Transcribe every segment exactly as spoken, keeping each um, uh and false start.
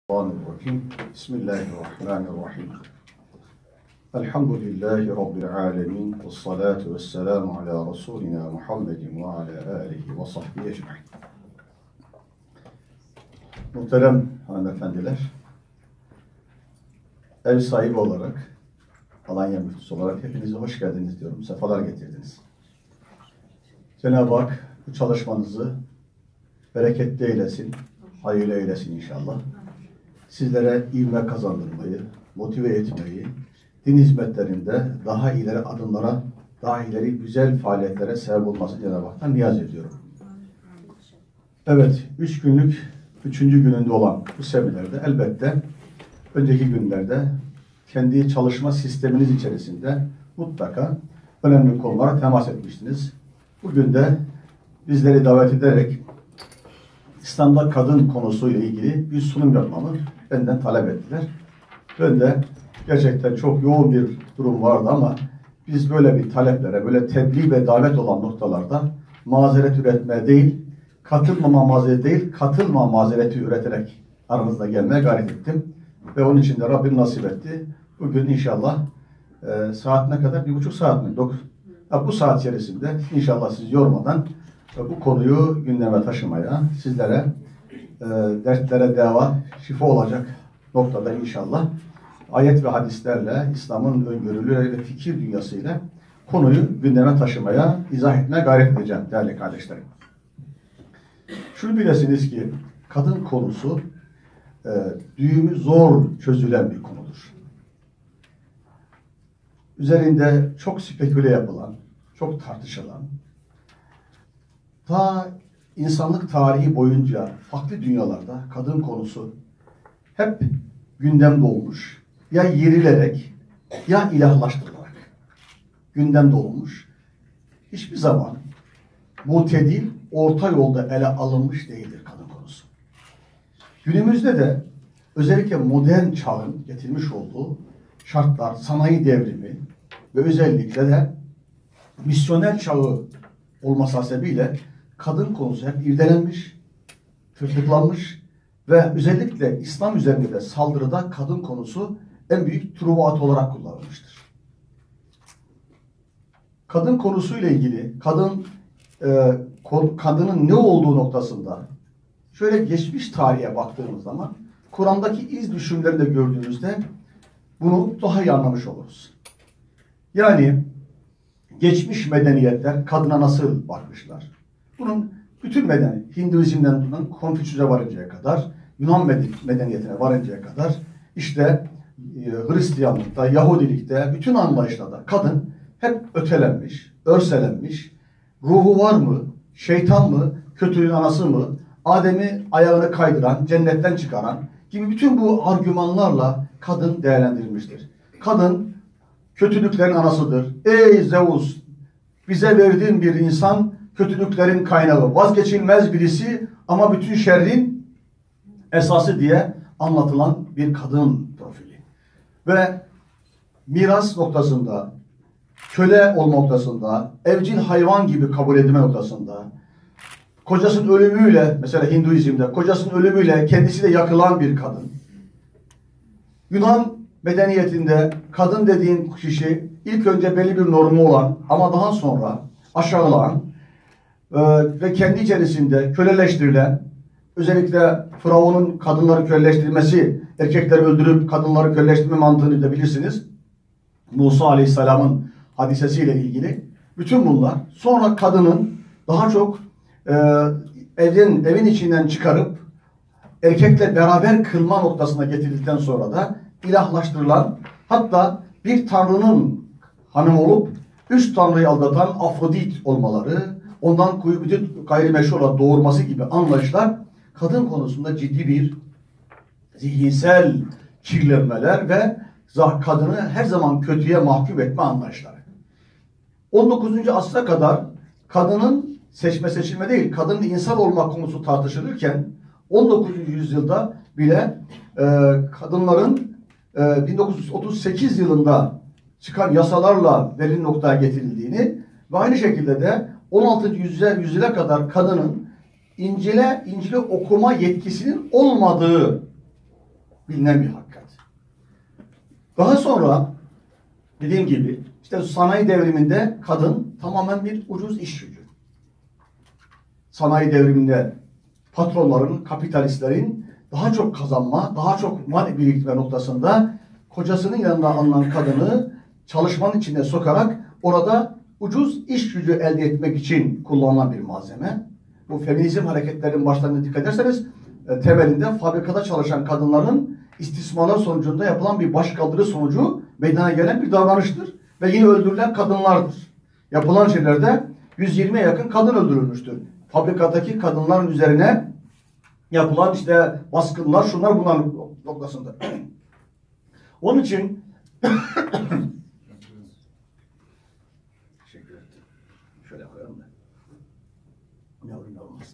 Bismillahirrahmanirrahim. Bismillahirrahmanirrahim. Elhamdülillahi Rabbil alemin. Ve salatu ve selamu ala Resulina Muhammedin ve ala alihi ve sahbihi ecmaîn. Muhterem hanımefendiler, ev sahibi olarak, Alanya müftüsü olarak hepinize hoş geldiniz diyorum. Sefalar getirdiniz. Cenab-ı Hak bu çalışmanızı bereketli eylesin, hayırlı eylesin inşallah. Sizlere ivme kazandırmayı, motive etmeyi, din hizmetlerinde daha ileri adımlara, daha ileri güzel faaliyetlere sebep olmasını Cenab-ı Hak'tan niyaz ediyorum. Evet, üç günlük, üçüncü gününde olan bu seminerde elbette önceki günlerde kendi çalışma sisteminiz içerisinde mutlaka önemli konulara temas etmiştiniz. Bugün de bizleri davet ederek İslam'da kadın konusuyla ilgili bir sunum yapmamı benden talep ettiler. Ben de gerçekten çok yoğun bir durum vardı ama biz böyle bir taleplere, böyle tebliğ ve davet olan noktalarda mazeret üretme değil, katılmama mazereti değil, katılma mazereti üreterek aranızda gelmeye gayret ettim. Ve onun için de Rabbim nasip etti. Bugün inşallah e, saat ne kadar? Bir buçuk saat mi? Dokuz. Ha, bu saat içerisinde inşallah sizi yormadan bu konuyu gündeme taşımaya, sizlere e, dertlere deva, şifa olacak noktada inşallah ayet ve hadislerle, İslam'ın öngörüleri ve fikir dünyasıyla konuyu gündeme taşımaya, izah etmeye gayret edeceğim değerli kardeşlerim. Şunu bilesiniz ki kadın konusu e, düğümü zor çözülen bir konudur. Üzerinde çok speküle yapılan, çok tartışılan, ta insanlık tarihi boyunca farklı dünyalarda kadın konusu hep gündemde olmuş. Ya yerilerek ya ilahlaştırılarak gündemde olmuş. Hiçbir zaman mutedil, orta yolda ele alınmış değildir kadın konusu. Günümüzde de özellikle modern çağın getirmiş olduğu şartlar, sanayi devrimi ve özellikle de misyoner çağı olması hasebiyle kadın konusu hep irdelenmiş, tırtıklanmış ve özellikle İslam üzerinde de saldırıda kadın konusu en büyük truvat olarak kullanılmıştır. Kadın konusuyla ilgili, kadın e, kadının ne olduğu noktasında şöyle geçmiş tarihe baktığımız zaman Kur'an'daki iz düşümlerini de gördüğümüzde bunu daha iyi anlamış oluruz. Yani geçmiş medeniyetler kadına nasıl bakmışlar? Bunun bütün meden, Hinduizm'den tutan Konfüçyüs'e varıncaya kadar, Yunan medeniyetine varıncaya kadar, işte e, Hristiyanlıkta, Yahudilikte, bütün anlayışlarda kadın hep ötelenmiş, örselenmiş, ruhu var mı, şeytan mı, kötülüğün anası mı, Adem'i ayağını kaydıran, cennetten çıkaran gibi bütün bu argümanlarla kadın değerlendirilmiştir. Kadın kötülüklerin anasıdır. Ey Zeus, bize verdiğin bir insan kötülüklerin kaynağı, vazgeçilmez birisi ama bütün şerrin esası diye anlatılan bir kadın profili. Ve miras noktasında, köle olma noktasında, evcil hayvan gibi kabul edilme noktasında, kocasının ölümüyle, mesela Hinduizm'de kocasının ölümüyle kendisi de yakılan bir kadın. Yunan medeniyetinde kadın dediğin kişi ilk önce belli bir normu olan ama daha sonra aşağılanan e, ve kendi içerisinde köleleştirilen, özellikle Firavun'un kadınları köleleştirmesi, erkekleri öldürüp kadınları köleleştirme mantığını da bilirsiniz. Musa Aleyhisselam'ın hadisesiyle ilgili. Bütün bunlar sonra kadının daha çok e, evin, evin içinden çıkarıp erkekle beraber kılma noktasına getirildikten sonra da ilahlaştırılan, hatta bir tanrının hanım olup üç tanrıyı aldatan Afrodit olmaları, ondan kuvvetli gayrimeşru olarak doğurması gibi anlayışlar kadın konusunda ciddi bir zihinsel kirlenmeler ve kadını her zaman kötüye mahkum etme anlayışları. on dokuzuncu asra kadar kadının seçme seçilme değil, kadının insan olma konusu tartışılırken on dokuzuncu yüzyılda bile e, kadınların e, bin dokuz yüz otuz sekiz yılında çıkan yasalarla belirli noktaya getirildiğini ve aynı şekilde de on altıncı yüzyıla kadar kadının İncil'e, İncil'i okuma yetkisinin olmadığı bilinen bir hakikat. Daha sonra dediğim gibi işte sanayi devriminde kadın tamamen bir ucuz iş gücü. Sanayi devriminde patronların, kapitalistlerin daha çok kazanma, daha çok mal biriktirme noktasında kocasının yanında alınan kadını çalışmanın içine sokarak orada ucuz iş gücü elde etmek için kullanılan bir malzeme. Bu feminizm hareketlerinin başlarına dikkat ederseniz e, temelinde fabrikada çalışan kadınların istismarlar sonucunda yapılan bir başkaldırı sonucu meydana gelen bir davranıştır. Ve yine öldürülen kadınlardır. Yapılan şeylerde yüz yirmiye yakın kadın öldürülmüştür. Fabrikadaki kadınların üzerine yapılan işte baskınlar, şunlar bunlar noktasında. Onun için teşekkür ederim. Şöyle koyalım da. Yavrum olmaz.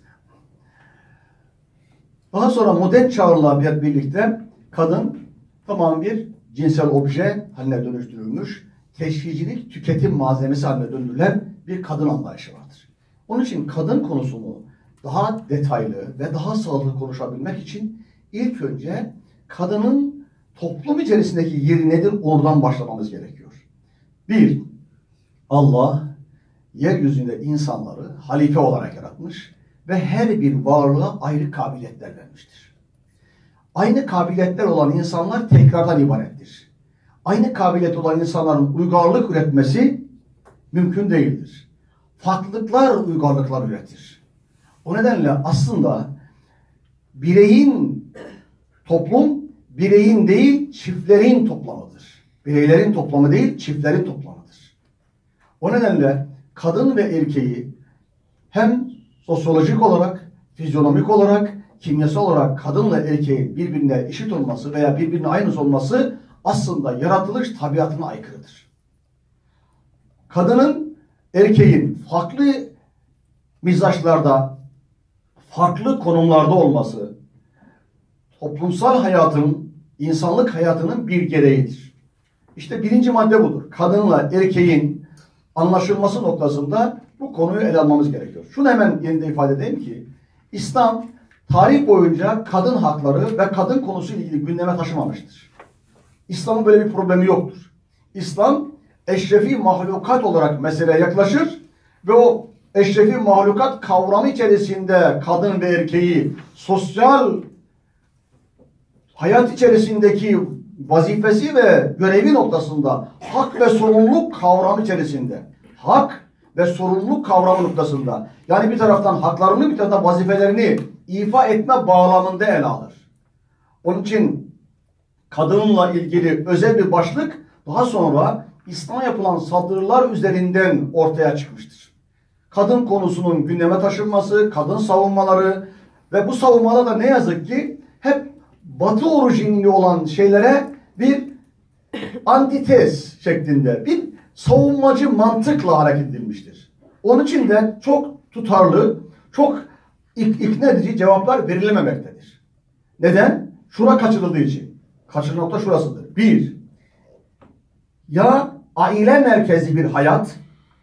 Daha sonra modern çağlarla birlikte kadın tamam bir cinsel obje haline dönüştürülmüş, teşhircilik tüketim malzemesi haline döndürülen bir kadın anlayışı vardır. Onun için kadın konusunu daha detaylı ve daha sağlıklı konuşabilmek için ilk önce kadının toplum içerisindeki yeri nedir oradan başlamamız gerekiyor. Bir, Allah yeryüzünde insanları halife olarak yaratmış ve her bir varlığa ayrı kabiliyetler vermiştir. Aynı kabiliyetler olan insanlar tekrardan ibarettir. Aynı kabiliyet olan insanların uygarlık üretmesi mümkün değildir. Farklılıklar uygarlıklar üretir. O nedenle aslında bireyin, toplum bireyin değil çiftlerin toplamıdır. Bireylerin toplamı değil çiftlerin toplamıdır. O nedenle kadın ve erkeği hem sosyolojik olarak, fizyonomik olarak, kimyasal olarak kadınla erkeğin birbirine eşit olması veya birbirine aynı olması aslında yaratılış tabiatına aykırıdır. Kadının, erkeğin farklı mizaçlarda, farklı konumlarda olması, toplumsal hayatın, insanlık hayatının bir gereğidir. İşte birinci madde budur. Kadınla erkeğin anlaşılması noktasında bu konuyu ele almamız gerekiyor. Şunu hemen yerinde ifade edeyim ki, İslam tarih boyunca kadın hakları ve kadın konusuyla ilgili gündeme taşımamıştır. İslam'ın böyle bir problemi yoktur. İslam eşrefi mahlukat olarak meseleye yaklaşır ve o eşrefi mahlukat kavramı içerisinde kadın ve erkeği sosyal hayat içerisindeki vazifesi ve görevi noktasında hak ve sorumluluk kavramı içerisinde hak ve sorumluluk kavramı noktasında yani bir taraftan haklarını bir taraftan vazifelerini ifa etme bağlamında ele alır. Onun için kadınla ilgili özel bir başlık daha sonra İslam'a yapılan saldırılar üzerinden ortaya çıkmıştır. Kadın konusunun gündeme taşınması, kadın savunmaları ve bu savunmalar da ne yazık ki hep Batı orijinli olan şeylere bir antitez şeklinde bir savunmacı mantıkla hareket edilmiştir. Onun için de çok tutarlı, çok ik ikna edici cevaplar verilememektedir. Neden? Şura kaçırıldığı için. Kaçırılan nokta şurasıdır. Bir, ya aile merkezi bir hayat,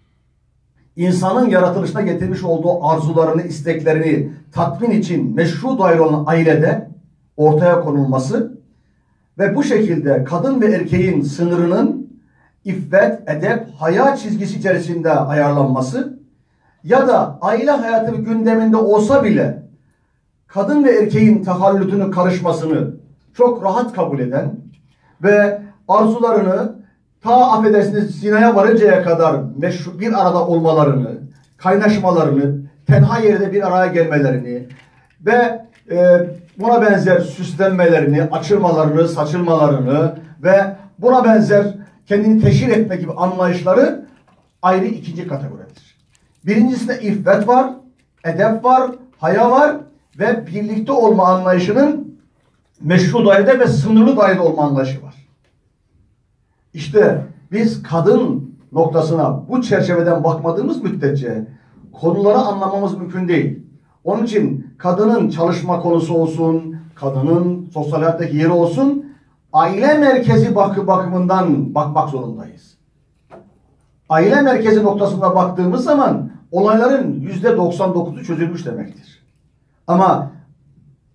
insanın yaratılışına getirmiş olduğu arzularını, isteklerini tatmin için meşru dair olan ailede ortaya konulması ve bu şekilde kadın ve erkeğin sınırının iffet, edep, haya çizgisi içerisinde ayarlanması ya da aile hayatı gündeminde olsa bile kadın ve erkeğin tahallütünü, karışmasını çok rahat kabul eden ve arzularını ta affedersiniz zinaya varıncaya kadar meşru bir arada olmalarını, kaynaşmalarını, tenha yerde bir araya gelmelerini ve e, buna benzer süslenmelerini, açılmalarını, saçılmalarını ve buna benzer kendini teşhir etme gibi anlayışları ayrı ikinci kategoridir. Birincisinde iffet var, edep var, haya var ve birlikte olma anlayışının meşru dairede ve sınırlı dairede olma anlayışı var. İşte biz kadın noktasına bu çerçeveden bakmadığımız müddetçe konuları anlamamız mümkün değil. Onun için kadının çalışma konusu olsun, kadının sosyal hayattaki yeri olsun, aile merkezi bakı bakımından bakmak zorundayız. Aile merkezi noktasında baktığımız zaman olayların yüzde doksan dokuzu çözülmüş demektir. Ama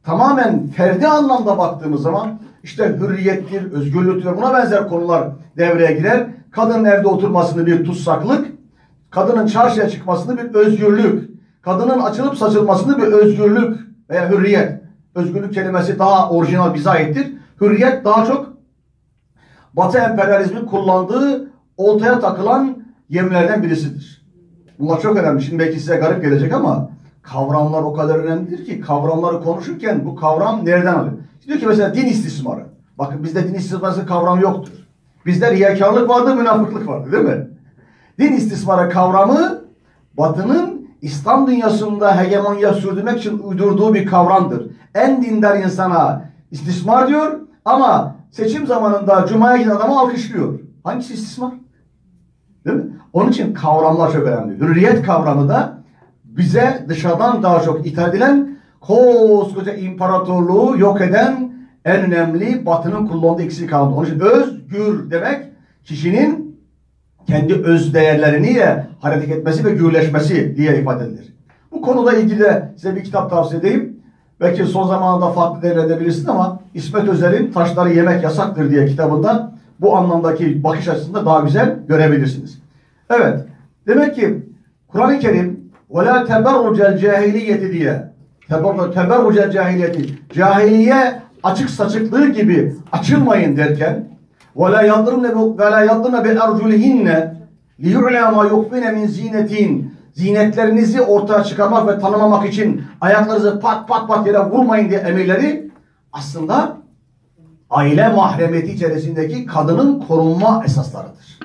tamamen ferdi anlamda baktığımız zaman işte hürriyettir, özgürlüktür ve buna benzer konular devreye girer. Kadının evde oturmasını bir tutsaklık, kadının çarşıya çıkmasını bir özgürlük, kadının açılıp saçılmasını bir özgürlük veya hürriyet. Özgürlük kelimesi daha orijinal bize aittir. Hürriyet daha çok Batı emperyalizmin kullandığı oltaya takılan yemlerden birisidir. Bunlar çok önemli. Şimdi belki size garip gelecek ama kavramlar o kadar önemlidir ki kavramları konuşurken bu kavram nereden alıyor? Diyor ki mesela din istismarı. Bakın bizde din istismarı kavramı yoktur. Bizde riyakarlık vardır, münafıklık vardır değil mi? Din istismarı kavramı Batı'nın İslam dünyasında hegemonya sürdürmek için uydurduğu bir kavramdır. En dindar insana istismar diyor ama seçim zamanında Cuma'ya giden adamı alkışlıyor. Hangisi istismar? Değil mi? Onun için kavramlar çok önemli. Hürriyet kavramı da bize dışarıdan daha çok ithal edilen koskoca imparatorluğu yok eden en önemli Batı'nın kullandığı ikisi kavramı. Onun için özgür demek kişinin kendi öz değerleriyle hareket etmesi ve gürleşmesi diye ifade edilir. Bu konuda ilgili de size bir kitap tavsiye edeyim. Belki son zamanında farklı değerlendirebilirsiniz ama İsmet Özer'in Taşları Yemek Yasaktır diye kitabında bu anlamdaki bakış açısında daha güzel görebilirsiniz. Evet. Demek ki Kur'an-ı Kerim وَلَا تَبَرُّجَ الْجَاهِلِيَّةِ diye teberruc el cahiliyeti, cahiliye açık saçıklığı gibi açılmayın derken وَلَا يَضْرِنَ بِالْاَرْجُلِهِنَّ لِيُعْلَى مَا يُخْفِنَ مِنْ زِينَتِهِنْ zinetlerinizi ortaya çıkarmak ve tanımamak için ayaklarınızı pat pat pat yere vurmayın diye emirleri aslında aile mahremiyeti içerisindeki kadının korunma esaslarıdır.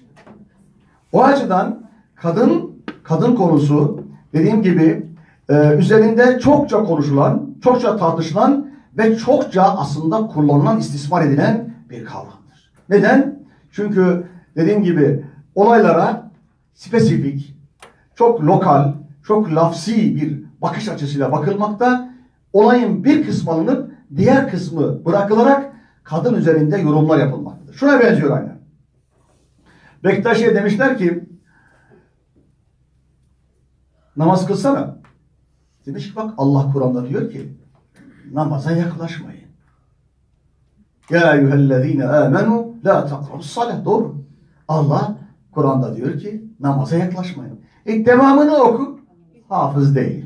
O açıdan kadın kadın konusu dediğim gibi e, üzerinde çokça konuşulan, çokça tartışılan ve çokça aslında kullanılan, istismar edilen bir kavramdır. Neden? Çünkü dediğim gibi olaylara spesifik, çok lokal, çok lafsi bir bakış açısıyla bakılmakta, olayın bir kısmı alınıp diğer kısmı bırakılarak kadın üzerinde yorumlar yapılmaktadır. Şuna benziyor aynen. Bektaşi'ye demişler ki namaz kılsana. Demiş ki bak Allah Kur'an'da diyor ki namaza yaklaşmayın. Ya eyyühellezine amenu la takrabus salah. Doğru. Allah Kur'an'da diyor ki namaza yaklaşmayın. E devamını oku. Hafız değil.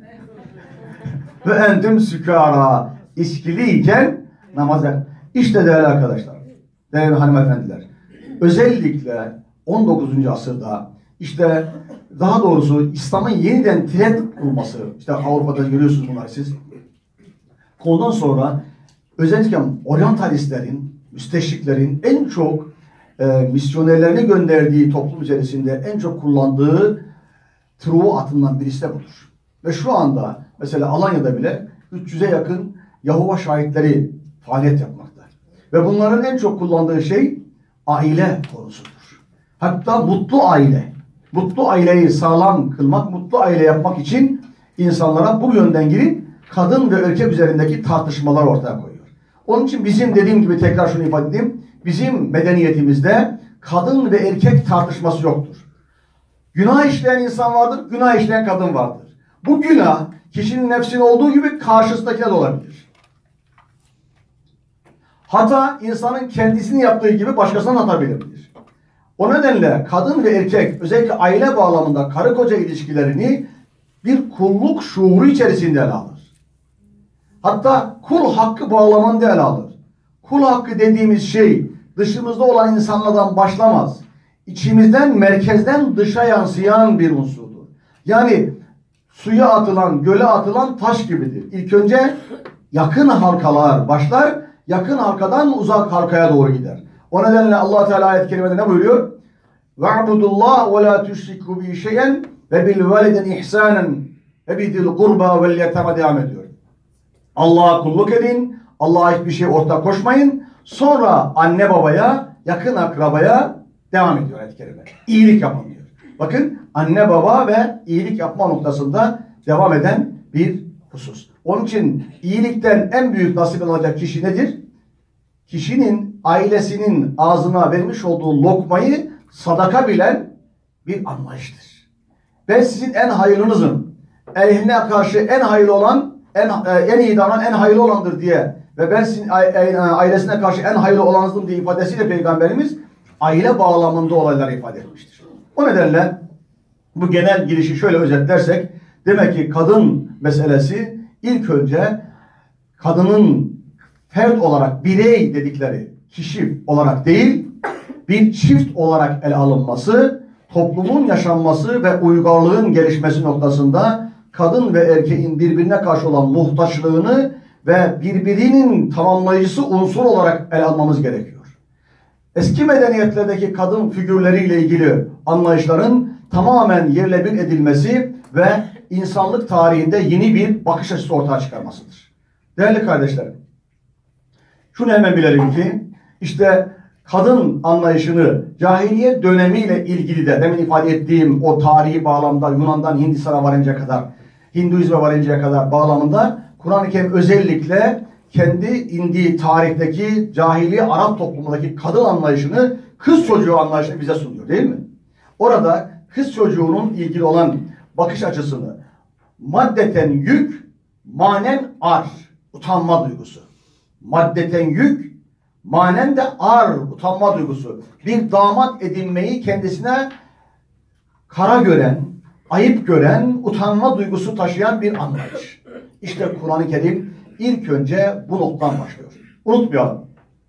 Ve entüm sükara. İçkiliyken namaza. İşte değerli arkadaşlar, değerli hanımefendiler, özellikle on dokuzuncu asırda işte daha doğrusu İslam'ın yeniden trend kurması, işte Avrupa'da görüyorsunuz bunları siz. Ondan sonra özellikle oryantalistlerin, müsteşriklerin en çok e, misyonerlerini gönderdiği toplum içerisinde en çok kullandığı truva atından birisi de budur. Ve şu anda mesela Alanya'da bile üç yüze yakın Yahova şahitleri faaliyet yapmakta. Ve bunların en çok kullandığı şey aile konusudur. Hatta mutlu aile. Mutlu aileyi sağlam kılmak, mutlu aile yapmak için insanlara bu yönden girip kadın ve erkek üzerindeki tartışmalar ortaya koyuyor. Onun için bizim dediğim gibi tekrar şunu ifade edeyim. Bizim medeniyetimizde kadın ve erkek tartışması yoktur. Günah işleyen insan vardır, günah işleyen kadın vardır. Bu günah kişinin nefsinde olduğu gibi karşısındakine de olabilir. Hata insanın kendisini yaptığı gibi başkasına hata bilebilir. O nedenle kadın ve erkek özellikle aile bağlamında karı koca ilişkilerini bir kulluk şuuru içerisinde ele alır. Hatta kul hakkı bağlamında ele alır. Kul hakkı dediğimiz şey dışımızda olan insanlardan başlamaz. İçimizden, merkezden dışa yansıyan bir unsurdur. Yani suya atılan, göle atılan taş gibidir. İlk önce yakın halkalar başlar, yakın halkadan uzak halkaya doğru gider. O nedenle Allah Teala ayet-i kerimede ne buyuruyor? Ve'budullah ve la tüşriku bi şeyen ve bil validin ihsanen ve bidil kurba vel yetama devam ediyor. Allah'a kulluk edin, Allah'a hiçbir şey ortak koşmayın. Sonra anne babaya, yakın akrabaya devam ediyor ayet-i kerime. İyilik yapın diyor. Bakın anne baba ve iyilik yapma noktasında devam eden bir husus. Onun için iyilikten en büyük nasip alacak kişi nedir? Kişinin ailesinin ağzına vermiş olduğu lokmayı sadaka bilen bir anlayıştır. Ben sizin en hayırlınızım. Ehline karşı en hayırlı olan en, en iyi davranan en hayırlı olandır diye ve ben sizin ailesine karşı en hayırlı olanızdım diye ifadesiyle Peygamberimiz aile bağlamında olayları ifade etmiştir. O nedenle bu genel girişi şöyle özetlersek, demek ki kadın meselesi ilk önce kadının fert olarak, birey dedikleri kişi olarak değil, bir çift olarak ele alınması, toplumun yaşanması ve uygarlığın gelişmesi noktasında kadın ve erkeğin birbirine karşı olan muhtaçlığını ve birbirinin tamamlayıcısı unsur olarak ele almamız gerekiyor. Eski medeniyetlerdeki kadın figürleriyle ilgili anlayışların tamamen yerle bir edilmesi ve insanlık tarihinde yeni bir bakış açısı ortaya çıkarmasıdır. Değerli kardeşlerim, şunu hemen bilelim ki, işte kadın anlayışını cahiliye dönemiyle ilgili de demin ifade ettiğim o tarihi bağlamda Yunan'dan Hindistan'a varıncaya kadar, Hinduizme varıncaya kadar bağlamında Kur'an-ı Kerim özellikle kendi indiği tarihteki cahiliye Arap toplumundaki kadın anlayışını, kız çocuğu anlayışını bize sunuyor değil mi? Orada kız çocuğunun ilgili olan bakış açısını maddeten yük, manen ar, utanma duygusu. Maddeten yük, manen de ar, utanma duygusu. Bir damat edinmeyi kendisine kara gören, ayıp gören, utanma duygusu taşıyan bir anlayış. İşte Kur'an-ı Kerim ilk önce bu noktadan başlıyor. Unutmayalım.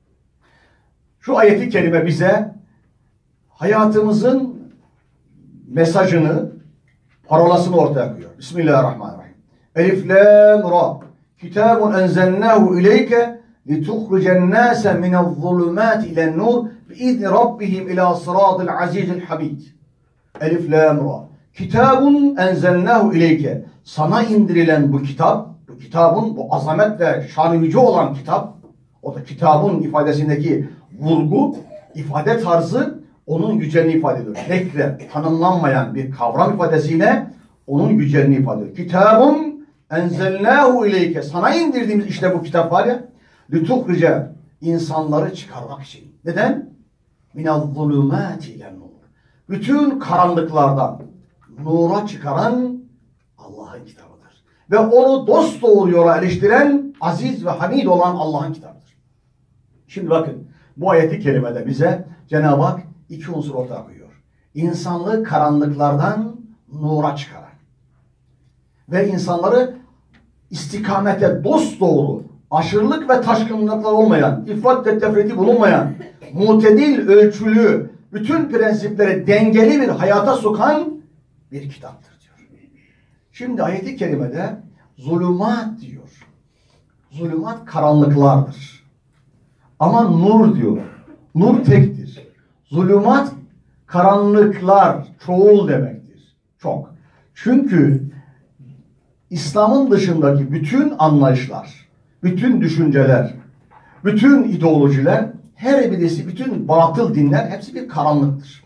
Şu ayeti kerime bize hayatımızın mesajını, parolasını ortaya koyuyor. Bismillahirrahmanirrahim. Elif, lam, ra. Kitabun enzelnahu ileyke lituhricen nase minezzulumati ilen-nur biizni rabbihim ila sıratil azizil hamid. Elif, lam, ra. Kitabun enzelnahu ileyke. Sana indirilen bu kitap, bu kitabın, bu azamet ve şan-ı yüce olan kitap, o da kitabın ifadesindeki vurgu, ifade tarzı onun yüceliğini ifade ediyor. Tekrar tanımlanmayan bir kavram ifadesiyle onun yüceliğini ifade ediyor. Kitabun enzelnahu ileyke. Sana indirdiğimiz işte bu kitap var ya, lituhrice, insanları çıkarmak için. Neden? Minezzulumati ilen-nur. Bütün karanlıklardan nura çıkaran Allah'ın kitabıdır. Ve onu dosdoğru yola eriştiren aziz ve hamid olan Allah'ın kitabıdır. Şimdi bakın, bu ayeti kerimede bize Cenab-ı Hak iki unsur ortaya koyuyor. İnsanlığı karanlıklardan nura çıkaran ve insanları istikamete dosdoğru, aşırılık ve taşkınlıklar olmayan, ifrat ve tefriti bulunmayan, mutedil, ölçülü, bütün prensipleri dengeli bir hayata sokan bir kitaptır diyor. Şimdi ayet-i kerimede zulümat diyor. Zulümat karanlıklardır. Ama nur diyor. Nur tektir. Zulümat karanlıklar çoğul demektir. Çok. Çünkü İslam'ın dışındaki bütün anlayışlar, bütün düşünceler, bütün ideolojiler, her birisi, bütün batıl dinler hepsi bir karanlıktır.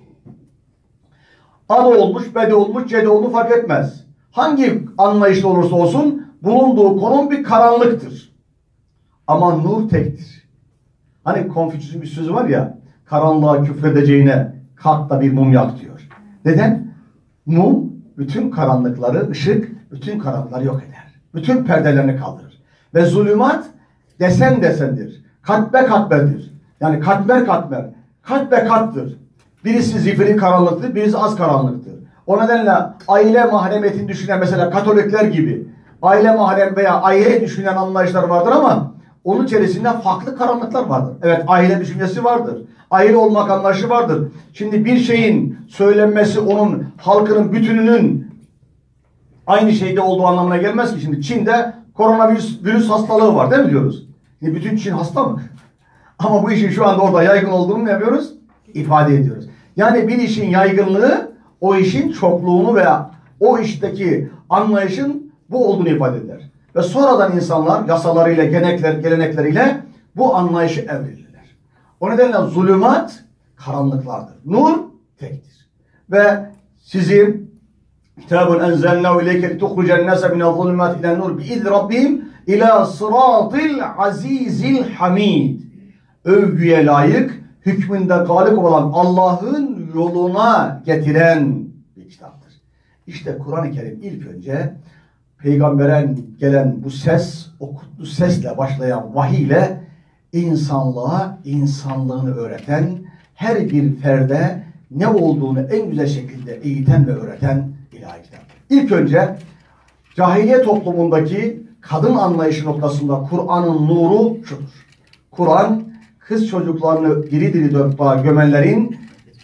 Adı olmuş, bedi olmuş, cedi olmuş fark etmez. Hangi anlayışta olursa olsun bulunduğu konum bir karanlıktır. Ama nur tektir. Hani Konfüçyüs'ün bir sözü var ya, karanlığa küfredeceğine kalk da bir mum yak diyor. Neden? Mum bütün karanlıkları, ışık bütün karanlıkları yok eder. Bütün perdelerini kaldırır. Ve zulümat desen desendir. Katbe katberdir. Yani katmer katmer. Kat be kattır. Birisi zifiri karanlıktır, birisi az karanlıktır. O nedenle aile mahremiyetini düşünen mesela Katolikler gibi aile mahrem veya aile düşünen anlayışlar vardır ama onun içerisinde farklı karanlıklar vardır. Evet, aile düşüncesi vardır. Aile olmak anlayışı vardır. Şimdi bir şeyin söylenmesi onun halkının bütününün aynı şeyde olduğu anlamına gelmez ki. Şimdi Çin'de koronavirüs virüs hastalığı var değil mi diyoruz? Şimdi bütün Çin hasta mı? Ama bu işin şu anda orada yaygın olduğunu ne yapıyoruz? İfade ediyoruz. Yani bir işin yaygınlığı o işin çokluğunu veya o işteki anlayışın bu olduğunu ifade eder. Ve sonradan insanlar yasalarıyla, gelenekler, gelenekleriyle bu anlayışı evrilirler. O nedenle zulümat karanlıklardır. Nur tektir. Ve sizi kitabun enzelnahu ileyke lituhricen nase minezzulumati ilen-nur biizni rabbihim ila sıratil azizil hamid. Övgüye layık, hükmünde galip olan Allah'ın yoluna getiren bir kitaptır. İşte Kur'an-ı Kerim ilk önce peygambere gelen bu ses, o kutlu sesle başlayan vahiy ile insanlığa insanlığını öğreten, her bir ferde ne olduğunu en güzel şekilde eğiten ve öğreten ilahi kitap. İlk önce cahiliye toplumundaki kadın anlayışı noktasında Kur'an'ın nuru şudur. Kur'an kız çocuklarını diri diri dörtbağa gömenlerin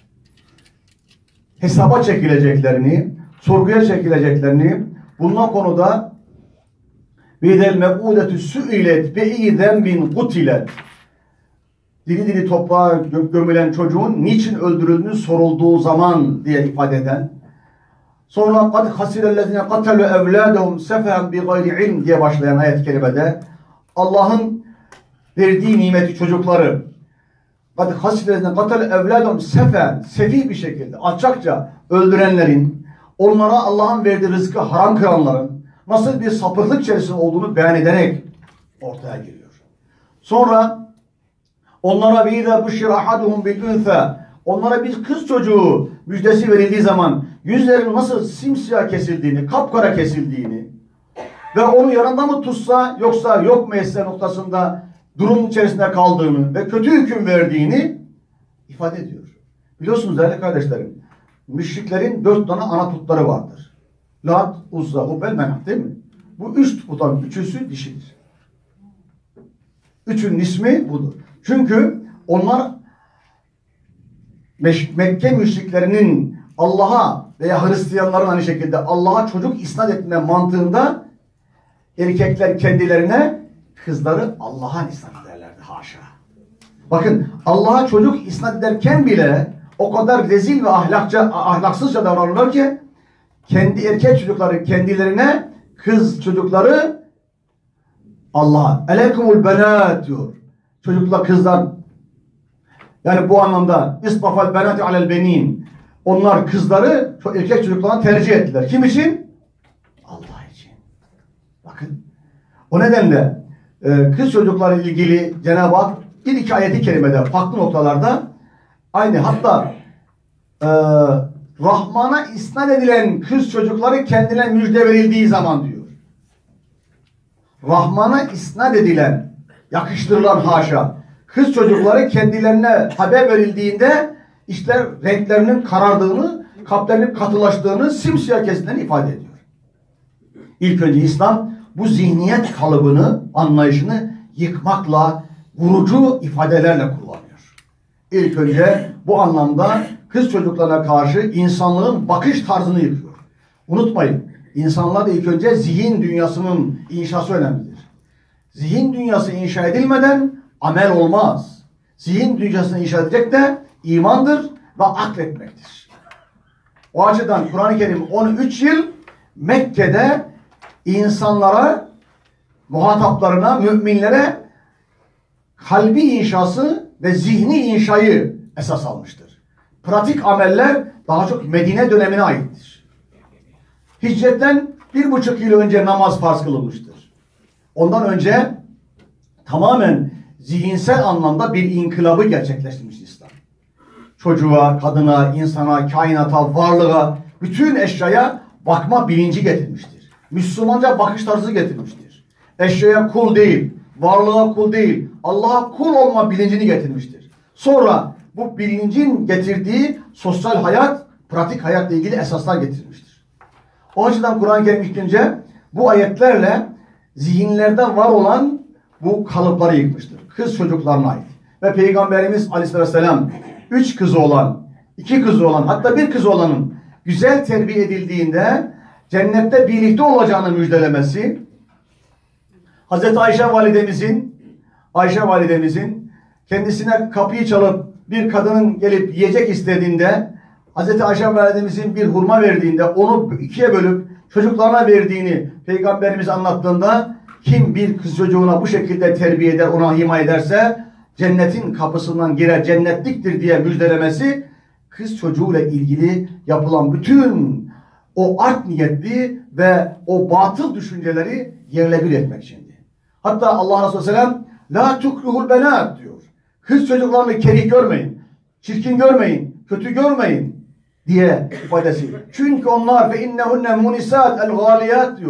hesaba çekileceklerini, sorguya çekileceklerini, bundan konuda videl meb'udetü sü'ilet be'i zembin kutilet, diri diri toprağa gö gömülen çocuğun niçin öldürüldüğünü sorulduğu zaman diye ifade eden, sonra kad hasirellezine katelu evladehum sefen bi gayri ilm diye başlayan ayet-i kerimede Allah'ın verdiği nimeti çocukları kad hasirellezine katelu evladehum sefen, sefi bir şekilde alçakça öldürenlerin, onlara Allah'ın verdiği rızkı haram kıranların nasıl bir sapıklık içerisinde olduğunu beyan ederek ortaya giriyor. Sonra onlara bir buşira ahaduhum bil unsa, onlara bir kız çocuğu müjdesi verildiği zaman yüzlerinin nasıl simsiyah kesildiğini, kapkara kesildiğini ve onu yanında mı tutsa yoksa yok mu etse noktasında durum içerisinde kaldığını ve kötü hüküm verdiğini ifade ediyor. Biliyorsunuz değerli kardeşlerim, müşriklerin dört tane ana putları vardır. Lat, Uzza, Hubel, Menat değil mi? Bu üç putların üçüsü dişidir. Üçünün ismi budur. Çünkü onlar Mekke müşriklerinin Allah'a veya Hristiyanların aynı şekilde Allah'a çocuk isnat etme mantığında erkekler kendilerine, kızları Allah'a isnat ederlerdi. Haşa. Bakın Allah'a çocuk isnat ederken bile o kadar rezil ve ahlakça, ahlaksızca davranırlar ki kendi erkek çocukları kendilerine, kız çocukları Allah'a. Elekumul benat diyor. Çocuklar, kızlar, yani bu anlamda istafal benati alel benin. Onlar kızları erkek çocuklarına tercih ettiler. Kim için? Allah için. Bakın. O nedenle e, kız çocuklarla ilgili Cenab-ı Hak bir iki ayeti kerimede farklı noktalarda aynı, hatta e, Rahman'a isnat edilen kız çocukları kendine müjde verildiği zaman diyor. Rahman'a isnat edilen, yakıştırılan haşa, kız çocukları kendilerine haber verildiğinde işte renklerinin karardığını, kalplerinin katılaştığını, simsiyah kesildiğini ifade ediyor. İlk önce İslam bu zihniyet kalıbını, anlayışını yıkmakla, vurucu ifadelerle kullanıyor. İlk önce bu anlamda kız çocuklarına karşı insanlığın bakış tarzını yıkıyor. Unutmayın, insanlar da ilk önce zihin dünyasının inşası önemlidir. Zihin dünyası inşa edilmeden amel olmaz. Zihin dünyasını inşa edecek de imandır ve akletmektir. O açıdan Kur'an-ı Kerim on üç yıl Mekke'de insanlara, muhataplarına, müminlere kalbi inşası ve zihni inşayı esas almıştır. Pratik ameller daha çok Medine dönemine aittir. Hicretten bir buçuk yıl önce namaz farz kılınmıştır. Ondan önce tamamen zihinsel anlamda bir inkılabı gerçekleştirmiş İslam. Çocuğa, kadına, insana, kainata, varlığa, bütün eşyaya bakma bilinci getirmiştir. Müslümanca bakış tarzı getirmiştir. Eşyaya kul değil, varlığa kul değil, Allah'a kul olma bilincini getirmiştir. Sonra bu bilincin getirdiği sosyal hayat, pratik hayatla ilgili esaslar getirmiştir. O açıdan Kur'an-ı Kerim ilk önce bu ayetlerle zihinlerde var olan bu kalıpları yıkmıştır. Kız çocuklarına ait. Ve Peygamberimiz Aleyhisselam üç kızı olan, iki kızı olan, hatta bir kızı olanın güzel terbiye edildiğinde cennette birlikte olacağını müjdelemesi, Hazreti Ayşe validemizin Ayşe validemizin kendisine kapıyı çalıp bir kadının gelip yiyecek istediğinde Hazreti Ayşe validemizin bir hurma verdiğinde onu ikiye bölüp çocuklarına verdiğini Peygamberimiz anlattığında kim bir kız çocuğuna bu şekilde terbiye eder, ona himaye ederse cennetin kapısından girer, cennetliktir diye müjdelemesi kız çocuğuyla ilgili yapılan bütün o art niyetli ve o batıl düşünceleri yerle bir etmek içindi. Hatta Allah Resulü Aleyhisselam la tukruhul benat diyor. Kız çocuklarını kerih görmeyin, çirkin görmeyin, kötü görmeyin diye ifadesi. Çünkü onlar fe innehunne munisat el galiyat diyor.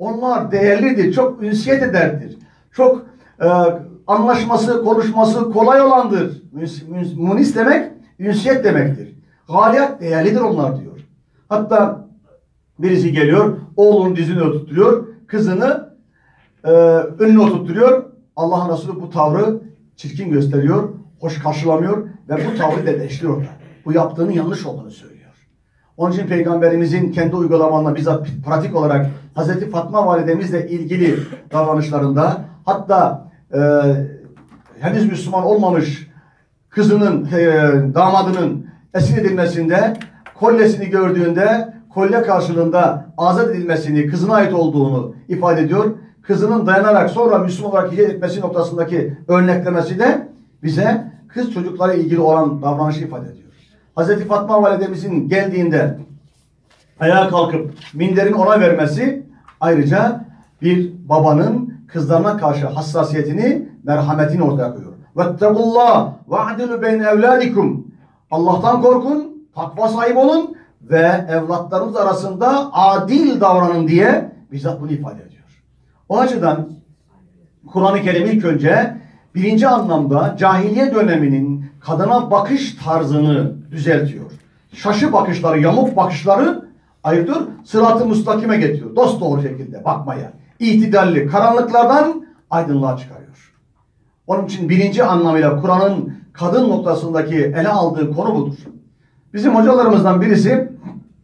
Onlar değerlidir, çok ünsiyet ederdir. Çok e, anlaşması, konuşması kolay olandır. Munis demek, ünsiyet demektir. Galiyat değerlidir onlar diyor. Hatta birisi geliyor, oğlunun dizini oturtuyor, kızını e, önüne oturtuyor. Allah'ın Resulü bu tavrı çirkin gösteriyor, hoş karşılamıyor ve bu tavrı dedeşliyor da. Bu yaptığının yanlış olduğunu söylüyor. Onun için Peygamberimizin kendi uygulamalarına bizzat pratik olarak Hazreti Fatma validemizle ilgili davranışlarında, hatta e, henüz Müslüman olmamış kızının, e, damadının esir edilmesinde, kolyesini gördüğünde kolye karşılığında azat edilmesini, kızına ait olduğunu ifade ediyor. Kızının dayanarak sonra Müslüman olarak hicret etmesi noktasındaki örneklemesi de bize kız çocuklara ilgili olan davranışı ifade ediyor. Hazreti Fatma validemizin geldiğinde ayağa kalkıp minderin ona vermesi ayrıca bir babanın kızlarına karşı hassasiyetini, merhametini ortaya koyuyor. Vettekullah ve'adilu beyne evladikum. Allah'tan korkun, takva sahibi olun ve evlatlarınız arasında adil davranın diye bizzat bunu ifade ediyor. O açıdan Kur'an-ı Kerim ilk önce birinci anlamda cahiliye döneminin kadına bakış tarzını düzeltiyor. Şaşı bakışları, yamuk bakışları ayırtıyor, sırat-ı müstakime getiriyor. Dosdoğru şekilde bakmaya, itidalli, karanlıklardan aydınlığa çıkarıyor. Onun için birinci anlamıyla Kur'an'ın kadın noktasındaki ele aldığı konu budur. Bizim hocalarımızdan birisi,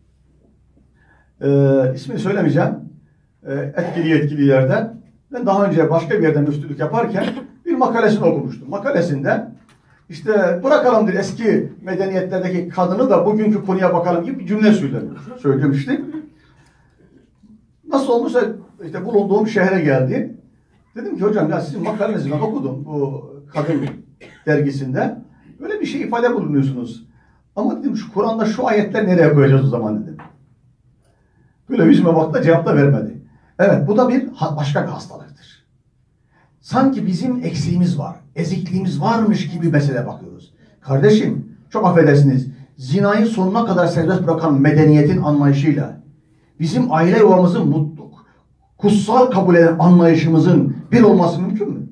e, ismini söylemeyeceğim, e, etkili yetkili yerden, ben daha önce başka bir yerden müftülük yaparken bir makalesini okumuştum. Makalesinde işte bırakalım diye eski medeniyetlerdeki kadını da bugünkü konuya bakalım gibi bir cümle söylemiştik. Nasıl olmuşsa işte bulunduğum şehre geldi. Dedim ki hocam ya sizin makalenizi ben okudum bu kadın dergisinde. Böyle bir şey ifade bulunuyorsunuz. Ama dedim şu Kur'an'da şu ayetler nereye koyacağız o zaman dedim. Böyle yüzüme baktı, cevap da vermedi. Evet, bu da bir başka bir hastalıktır. Sanki bizim eksiğimiz var, ezikliğimiz varmış gibi mesele bakıyoruz. Kardeşim, çok affedersiniz, zinayı sonuna kadar serbest bırakan medeniyetin anlayışıyla bizim aile yuvamızı mutlu, kutsal kabul eden anlayışımızın bir olması mümkün mü?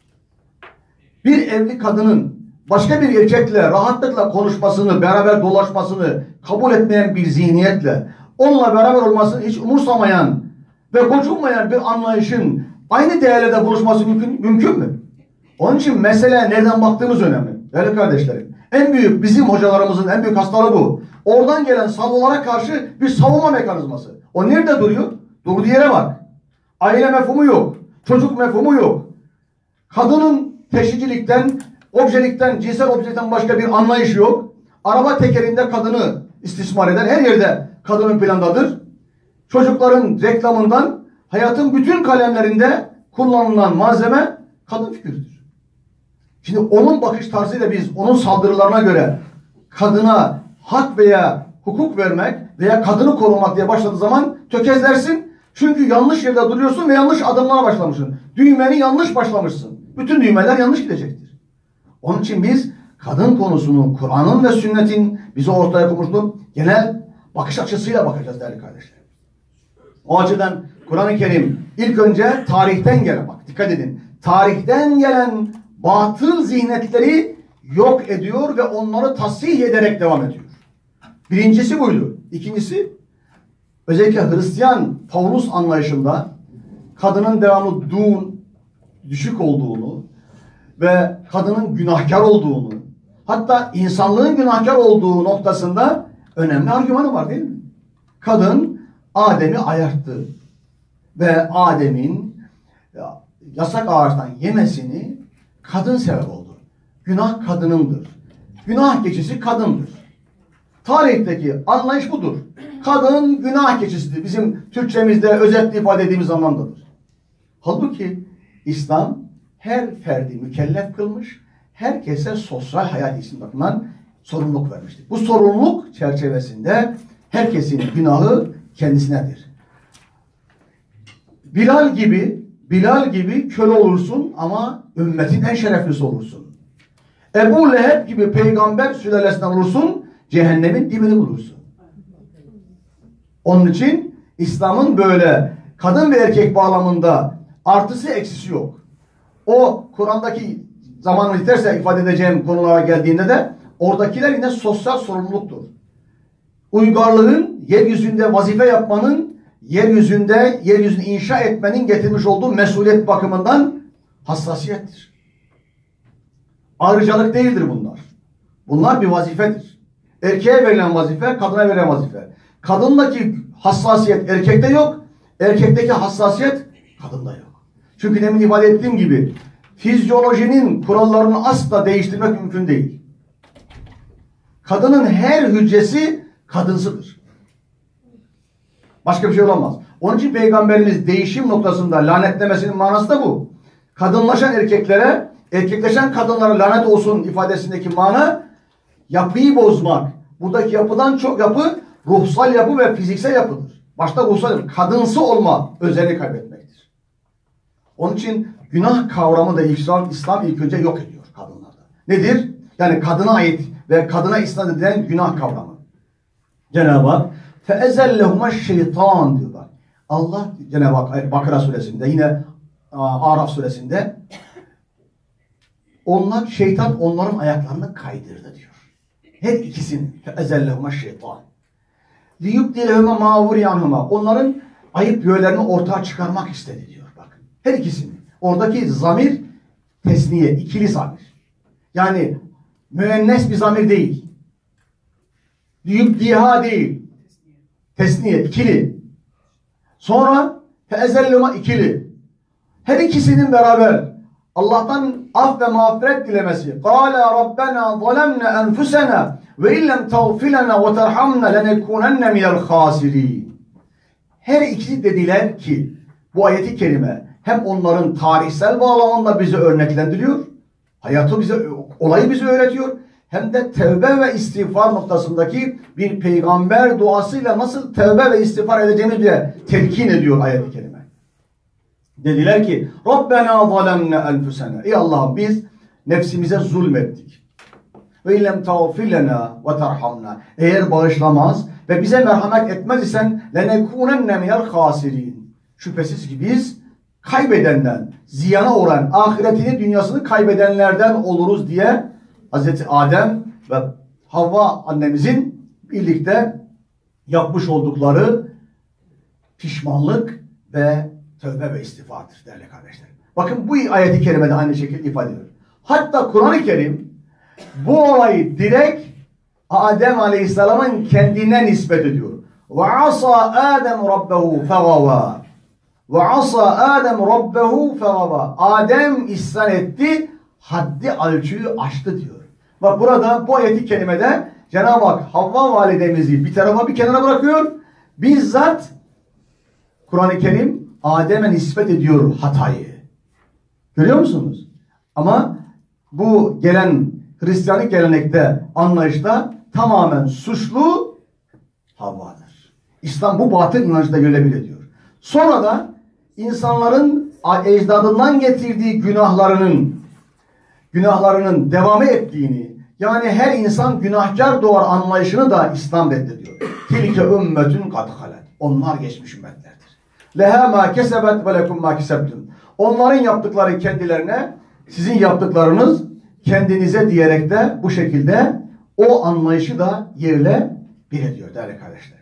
Bir evli kadının başka bir erkekle rahatlıkla konuşmasını, beraber dolaşmasını kabul etmeyen bir zihniyetle, onunla beraber olmasını hiç umursamayan ve gocunmayan bir anlayışın aynı değerlerde buluşması mümkün, mümkün mü? Onun için mesele nereden baktığımız önemli. Değerli kardeşlerim, en büyük bizim hocalarımızın en büyük hastalığı bu. Oradan gelen salvolara karşı bir savunma mekanizması. O nerede duruyor? Durduğu yere bak. Aile mefhumu yok. Çocuk mefhumu yok. Kadının teşhicilikten, objelikten, cinsel objelikten başka bir anlayış yok. Araba tekerinde kadını istismar eder. Her yerde kadının plandadır. Çocukların reklamından hayatın bütün kalemlerinde kullanılan malzeme kadın figürüdür. Şimdi onun bakış tarzıyla biz onun saldırılarına göre kadına hak veya hukuk vermek veya kadını korumak diye başladığı zaman tökezlersin. Çünkü yanlış yerde duruyorsun ve yanlış adımlara başlamışsın. Düğmeni yanlış başlamışsın. Bütün düğmeler yanlış gidecektir. Onun için biz kadın konusunu Kur'an'ın ve sünnetin bize ortaya koymuşluğu genel bakış açısıyla bakacağız değerli kardeşlerim. O açıdan Kur'an-ı Kerim ilk önce tarihten gelen, bak dikkat edin, tarihten gelen batıl zihniyetleri yok ediyor ve onları tasih ederek devam ediyor. Birincisi buydu. İkincisi, özellikle Hristiyan Pavlus anlayışında kadının devamlı dun, düşük olduğunu ve kadının günahkar olduğunu, hatta insanlığın günahkar olduğu noktasında önemli argümanı var değil mi? Kadın Adem'i ayarttı ve Adem'in yasak ağaçtan yemesini kadın sebep oldu. Günah kadınındır. Günah keçisi kadındır. Tarihteki anlayış budur. Kadın günah keçisidir. Bizim Türkçemizde özetle ifade ettiğimiz anlamdadır. Halbuki İslam her ferdi mükellef kılmış, herkese sosyal hayat için bakımından sorumluluk vermiştir. Bu sorumluluk çerçevesinde herkesin günahı kendisinedir. Bilal gibi, Bilal gibi köle olursun ama ümmetin en şereflisi olursun. Ebu Leheb gibi peygamber sülalesinden olursun, cehennemin dibini bulursun. Onun için İslam'ın böyle kadın ve erkek bağlamında artısı eksisi yok. O Kur'an'daki zamanı yeterse ifade edeceğim konulara geldiğinde de oradakiler yine sosyal sorumluluktur. Uygarlığın, yeryüzünde vazife yapmanın, yeryüzünde, yeryüzünü inşa etmenin getirmiş olduğu mesuliyet bakımından hassasiyettir. Ayrıcalık değildir bunlar. Bunlar bir vazifedir. Erkeğe verilen vazife, kadına verilen vazife. Kadındaki hassasiyet erkekte yok, erkekteki hassasiyet kadında yok. Çünkü demin ifade ettiğim gibi fizyolojinin kurallarını asla değiştirmek mümkün değil. Kadının her hücresi kadınsıdır. Başka bir şey olamaz. Onun için Peygamberimiz değişim noktasında lanetlemesinin manası da bu. Kadınlaşan erkeklere, erkekleşen kadınlara lanet olsun ifadesindeki mana yapıyı bozmak. Buradaki yapıdan çok yapı ruhsal yapı ve fiziksel yapıdır. Başta ruhsal yapı, kadınsı olma özelliği kaybetmektir. Onun için günah kavramı da İslam, İslam ilk önce yok ediyor kadınlarda. Nedir? Yani kadına ait ve kadına isnat edilen günah kavramı. Cenab-ı Hak فَاَزَلَّهُمَا şeytan diyor bak. Allah Cenab-ı Hak Bakara suresinde yine Araf suresinde onlar şeytan onların ayaklarını kaydırdı diyor. Her ikisini فَاَزَلَّهُمَا şeytan لِيُبْدِلَهُمَا مَاوُرِ عَنْهُمَا onların ayıp yönlerini ortaya çıkarmak istedi diyor. Bakın. Her ikisini. Oradaki zamir tesniye, ikili zamir. Yani müennes bir zamir değil. Liyubdiha değil. Tesniye, ikili. Sonra feezelluма ikili. Her ikisinin beraber Allah'tan af ve mağfiret dilemesi. Kâle Rabbena zalemne enfusena ve illem tağfilena ve terhamna lenekunenne minel khasirin. Her ikisi dediler ki bu ayeti kerime hem onların tarihsel bağlamında bizi örneklendiriyor. Hayatı bize, olayı bize öğretiyor. Hem de tevbe ve istiğfar noktasındaki bir peygamber duasıyla nasıl tevbe ve istiğfar edeceğimiz diye telkin ediyor ayet-i kerime. Dediler ki Rabbena zalemne enfusena. Ey Allah biz nefsimize zulmettik. Ve illem tağfirlena ve terhamna. Eğer bağışlamaz ve bize merhamet etmez isen lenekunenne minel khasirin. Şüphesiz ki biz kaybedenden, ziyana uğrayan, ahiretini, dünyasını kaybedenlerden oluruz diye Hazreti Adem ve Havva annemizin birlikte yapmış oldukları pişmanlık ve tövbe ve istiğfardır değerli kardeşler. Bakın bu ayet-i kerimede aynı şekilde ifade ediyor. Hatta Kur'an-ı Kerim bu olayı direkt Adem Aleyhisselam'ın kendine nispet ediyor. Ve asa Adem rabbehu fegava. Ve asa Adem rabbehu fegava. Adem isyan etti, haddi ölçüyü aştı diyor. Bak burada bu ayet-i kerimede Cenab-ı Hak Havva validemizi bir tarafa bir kenara bırakıyor. Bizzat Kur'an-ı Kerim Adem'e nispet ediyor hatayı. Görüyor musunuz? Ama bu gelen Hristiyanlık gelenekte, anlayışta tamamen suçlu Havva'dır. İslam bu batıl inançta görülebilir diyor. Sonra da insanların ecdadından getirdiği günahlarının günahlarının devam ettiğini, yani her insan günahkar doğar anlayışını da İslam reddediyor. Tilke ümmetün kad halet. Onlar geçmiş ümmetlerdir. Leha ma kesebet ve lekum ma kesebtum. Onların yaptıkları kendilerine, sizin yaptıklarınız kendinize diyerek de bu şekilde o anlayışı da yerle bir ediyor değerli kardeşler.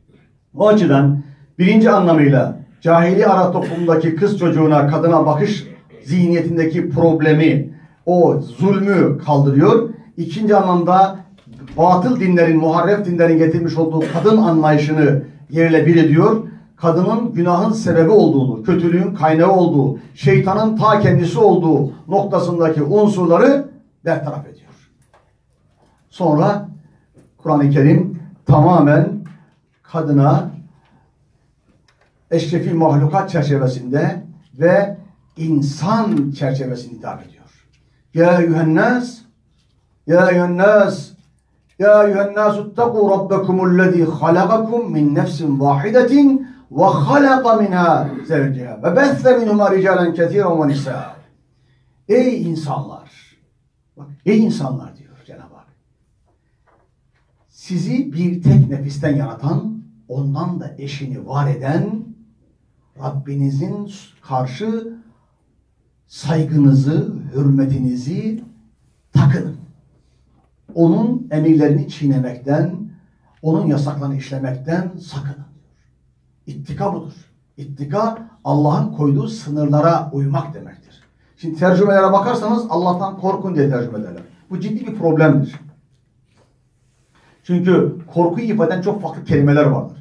O açıdan birinci anlamıyla cahili Arap toplumundaki kız çocuğuna, kadına bakış zihniyetindeki problemi, o zulmü kaldırıyor. İkinci anlamda batıl dinlerin, muharref dinlerin getirmiş olduğu kadın anlayışını yerle bir ediyor. Kadının günahın sebebi olduğunu, kötülüğün kaynağı olduğu, şeytanın ta kendisi olduğu noktasındaki unsurları bertaraf ediyor. Sonra Kur'an-ı Kerim tamamen kadına eşrefi mahlukat çerçevesinde ve insan çerçevesinde hitap ediyor. Ya eyyühennâs Ya eyyühennâs Ya eyyühennâs ittaqû rabbekumullezî halakakum min nefsin vâhidetin ve halaka minhâ zevciha ve besse minhumâ ricâlen kethîren ve nisâ. Ey insanlar! Bak, ey insanlar diyor Cenab-ı Hak. Sizi bir tek nefisten yaratan, ondan da eşini var eden Rabbinizin karşı saygınızı, hürmetinizi takının. Onun emirlerini çiğnemekten, onun yasaklarını işlemekten sakının. İttika budur. İttika Allah'ın koyduğu sınırlara uymak demektir. Şimdi tercümelere bakarsanız Allah'tan korkun diye tercüme ederler. Bu ciddi bir problemdir. Çünkü korkuyu ifade eden çok farklı kelimeler vardır.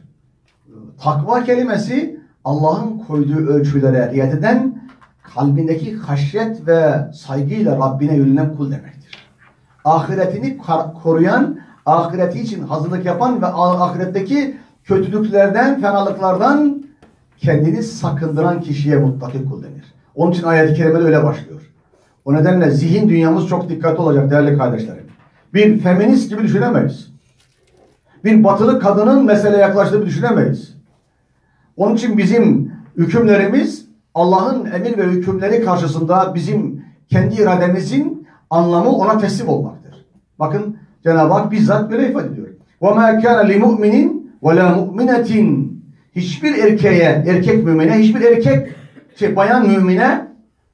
Takva kelimesi Allah'ın koyduğu ölçülere riayet eden, kalbindeki haşyet ve saygıyla Rabbine yönelen kul demektir. Ahiretini koruyan, ahireti için hazırlık yapan ve ahiretteki kötülüklerden, fenalıklardan kendini sakındıran kişiye muttaki kul denir. Onun için ayet-i kerimede öyle başlıyor. O nedenle zihin dünyamız çok dikkatli olacak değerli kardeşlerim. Bir feminist gibi düşünemeyiz. Bir batılı kadının meseleye yaklaştığını düşünemeyiz. Onun için bizim hükümlerimiz Allah'ın emir ve hükümleri karşısında bizim kendi irademizin anlamı ona teslim olmaktır. Bakın Cenab-ı Hak bizzat böyle ifade ediyor. وَمَا كَانَ لِمُؤْمِنٍ وَلَا مُؤْمِنَةٍ Hiçbir erkeğe, erkek mümine, hiçbir erkek, şey, bayan mümine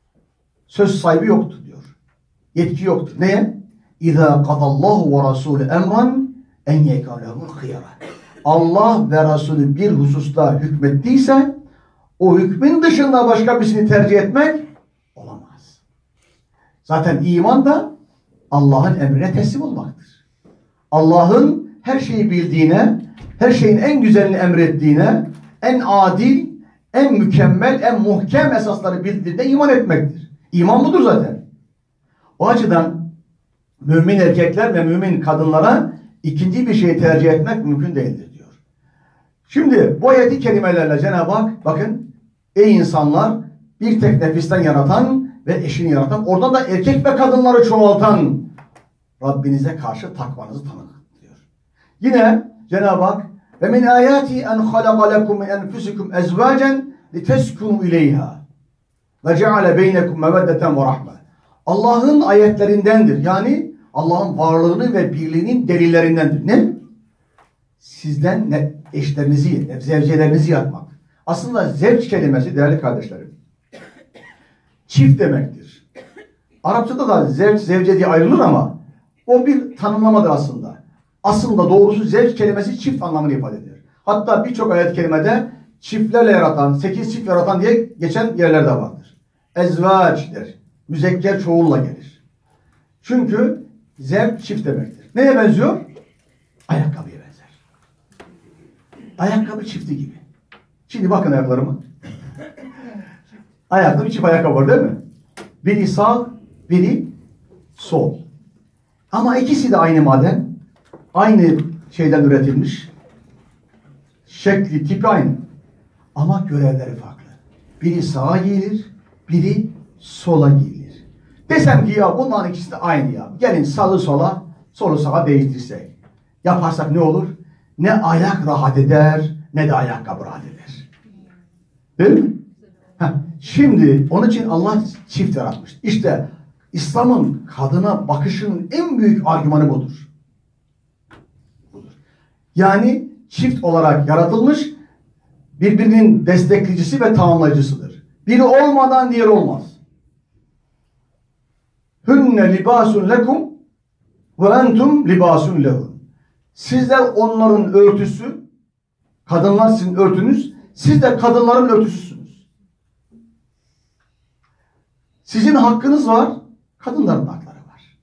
söz sahibi yoktur diyor. Yetki yoktur. Neye? اِذَا قَضَ اللّٰهُ وَرَسُولُ اَمْرًا اَنْ يَكَوْ لَهُمُ الْخِيَرَةِ Allah ve Resulü bir hususta hükmettiyse o hükmün dışında başka birisini tercih etmek olamaz. Zaten iman da Allah'ın emrine teslim olmaktır. Allah'ın her şeyi bildiğine, her şeyin en güzelini emrettiğine, en adil, en mükemmel, en muhkem esasları bildiğine iman etmektir. İman budur zaten. O açıdan mümin erkekler ve mümin kadınlara ikinci bir şey tercih etmek mümkün değildir diyor. Şimdi bu ayeti kelimelerle Cenab-ı Hak bakın ey insanlar bir tek nefisten yaratan ve eşini yaratan oradan da erkek ve kadınları çoğaltan Rabbinize karşı takvanızı tanıtın diyor. Yine Cenab-ı Hak ve min ayati en halaka lekum min enfusikum ezvacen liteskunu ileyha ve ceale beynekum meveddeten ve rahme. Allah'ın ayetlerindendir. Yani Allah'ın varlığını ve birliğinin delillerindendir. Ne? Sizden ne, eşlerinizi, ne, zevcelerinizi yapmak. Aslında zevç kelimesi değerli kardeşlerim, çift demektir. Arapçada da zevç, zevce diye ayrılır ama o bir tanımlamadır aslında. Aslında doğrusu zevç kelimesi çift anlamını ifade ediyor. Hatta birçok ayet kelimede çiftlerle yaratan, sekiz çift yaratan diye geçen yerler de vardır. Ezvaç'dir. Müzekker çoğulla gelir. Çünkü zevç çift demektir. Neye benziyor? Ayakkabıya benzer. Ayakkabı çifti gibi. Şimdi bakın ayaklarıma. Ayakta bir çift ayakkabı var değil mi? Biri sağ, biri sol. Ama ikisi de aynı maden. Aynı şeyden üretilmiş. Şekli, tipi aynı. Ama görevleri farklı. Biri sağa giyilir, biri sola giyilir. Desem ki ya bunların ikisi de aynı ya. Gelin sağı sola, solu sağa değiştirsek. Yaparsak ne olur? Ne ayak rahat eder, ne de ayakkabı rahat eder. Değil mi? Heh, şimdi onun için Allah çift yaratmış. İşte İslam'ın kadına bakışının en büyük argümanı budur. Budur. Yani çift olarak yaratılmış, birbirinin destekleyicisi ve tamamlayıcısıdır. Biri olmadan diğeri olmaz. Hünne libasun lekum ve entum libasun lehun. Sizler onların örtüsü, kadınlar sizin örtünüz, siz de kadınların örtüsüsünüz. Sizin hakkınız var, kadınların hakları var.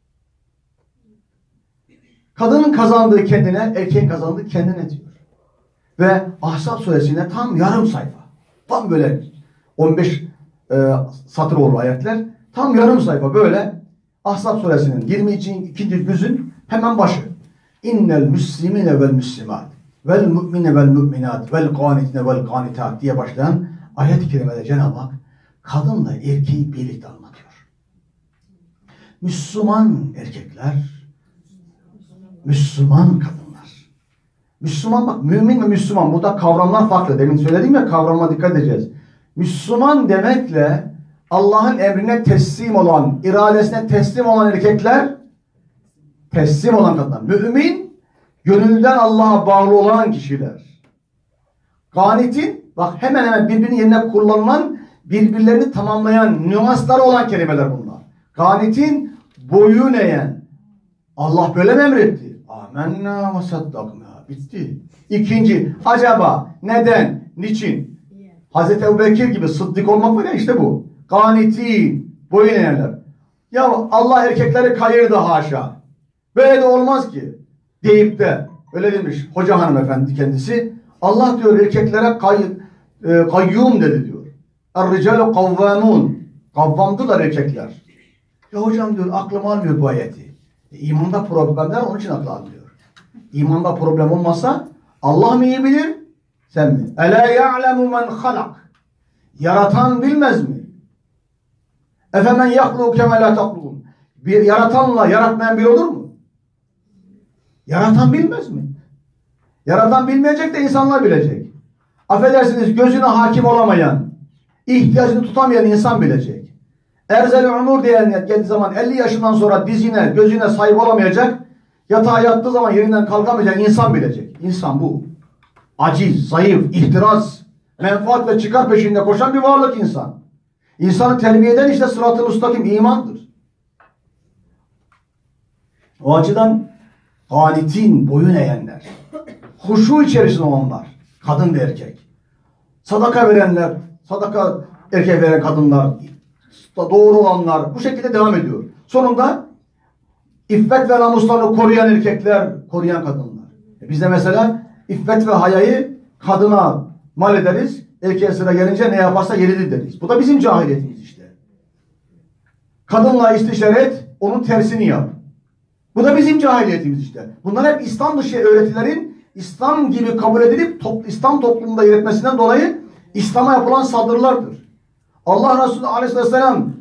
Kadının kazandığı kendine, erkeğin kazandığı kendine diyor. Ve Ahzab suresine tam yarım sayfa. Tam böyle on beş e, satır olur ayetler. Tam yarım sayfa böyle Ahzab suresinin yirmi ikinci yüzün hemen başı. İnnel müslimine vel müslimat vel mu'mine vel mu'minat vel qanitine vel qanitat diye başlayan ayet-i kerimede Cenab-ı Hak kadınla erkeği birlikte anlatıyor. Müslüman erkekler, Müslüman kadınlar. Müslüman bak, mümin ve Müslüman. Burada kavramlar farklı. Demin söyledim ya, kavramına dikkat edeceğiz. Müslüman demekle Allah'ın emrine teslim olan, iradesine teslim olan erkekler, teslim olan kadınlar. Mümin, gönülden Allah'a bağlı olan kişiler. Kanitin, Bak hemen hemen birbirinin yerine kullanılan, birbirlerini tamamlayan, nüansları olan kelimeler bunlar. Kanitin boyun eğen. Allah böyle mi emretti? Amenna ve saddakna. Bitti. İkinci, acaba, neden, niçin? Hazreti Ebubekir gibi sıddık olmak var ya, işte bu. Kanitin, boyun eğenler. Ya Allah erkekleri kayırdı haşa. Böyle de olmaz ki. Deyip de, öyle demiş hoca hanımefendi kendisi. Allah diyor erkeklere kay, e, kayyum dedi diyor. Er-ricalu kavvamun. Kavvamdılar erkekler. Ya hocam diyor aklım almıyor bu ayeti. E, imanda problemler, onun için aklı almıyor. İmanda problem olmasa Allah mı iyi bilir? Sen mi? Ela ya'lemu men halak. Yaratan bilmez mi? Efemen yahluğu keme la taklûn. Bir yaratanla yaratmayan bir olur mu? Yaratan bilmez mi? Yaratan bilmeyecek de insanlar bilecek. Affedersiniz, gözüne hakim olamayan, ihtiyacını tutamayan insan bilecek. Erzel-i umur diyen geldiği zaman elli yaşından sonra dizine, gözüne sahip olamayacak, yatağa yattığı zaman yerinden kalkamayacak insan bilecek. İnsan bu. Aciz, zayıf, ihtiras, menfaat ve çıkar peşinde koşan bir varlık insan. İnsanı terbiye eden işte sırat-ı müstakim imandır. O açıdan kanitin, boyun eğenler, huşu içerisinde olanlar, kadın ve erkek, sadaka verenler, sadaka erkek veren kadınlar, doğru olanlar, bu şekilde devam ediyor. Sonunda iffet ve namuslarını koruyan erkekler, koruyan kadınlar. E biz de mesela iffet ve hayayı kadına mal ederiz, erkeğe sıra gelince ne yaparsa yeridir deriz. Bu da bizim cahiliyetimiz işte. Kadınla istişare et, onun tersini yap. Bu da bizim cahiliyetimiz işte. Bunlar hep İslam dışı öğretilerin İslam gibi kabul edilip top, İslam toplumunda yer etmesinden dolayı İslam'a yapılan saldırılardır. Allah Resulü Aleyhisselam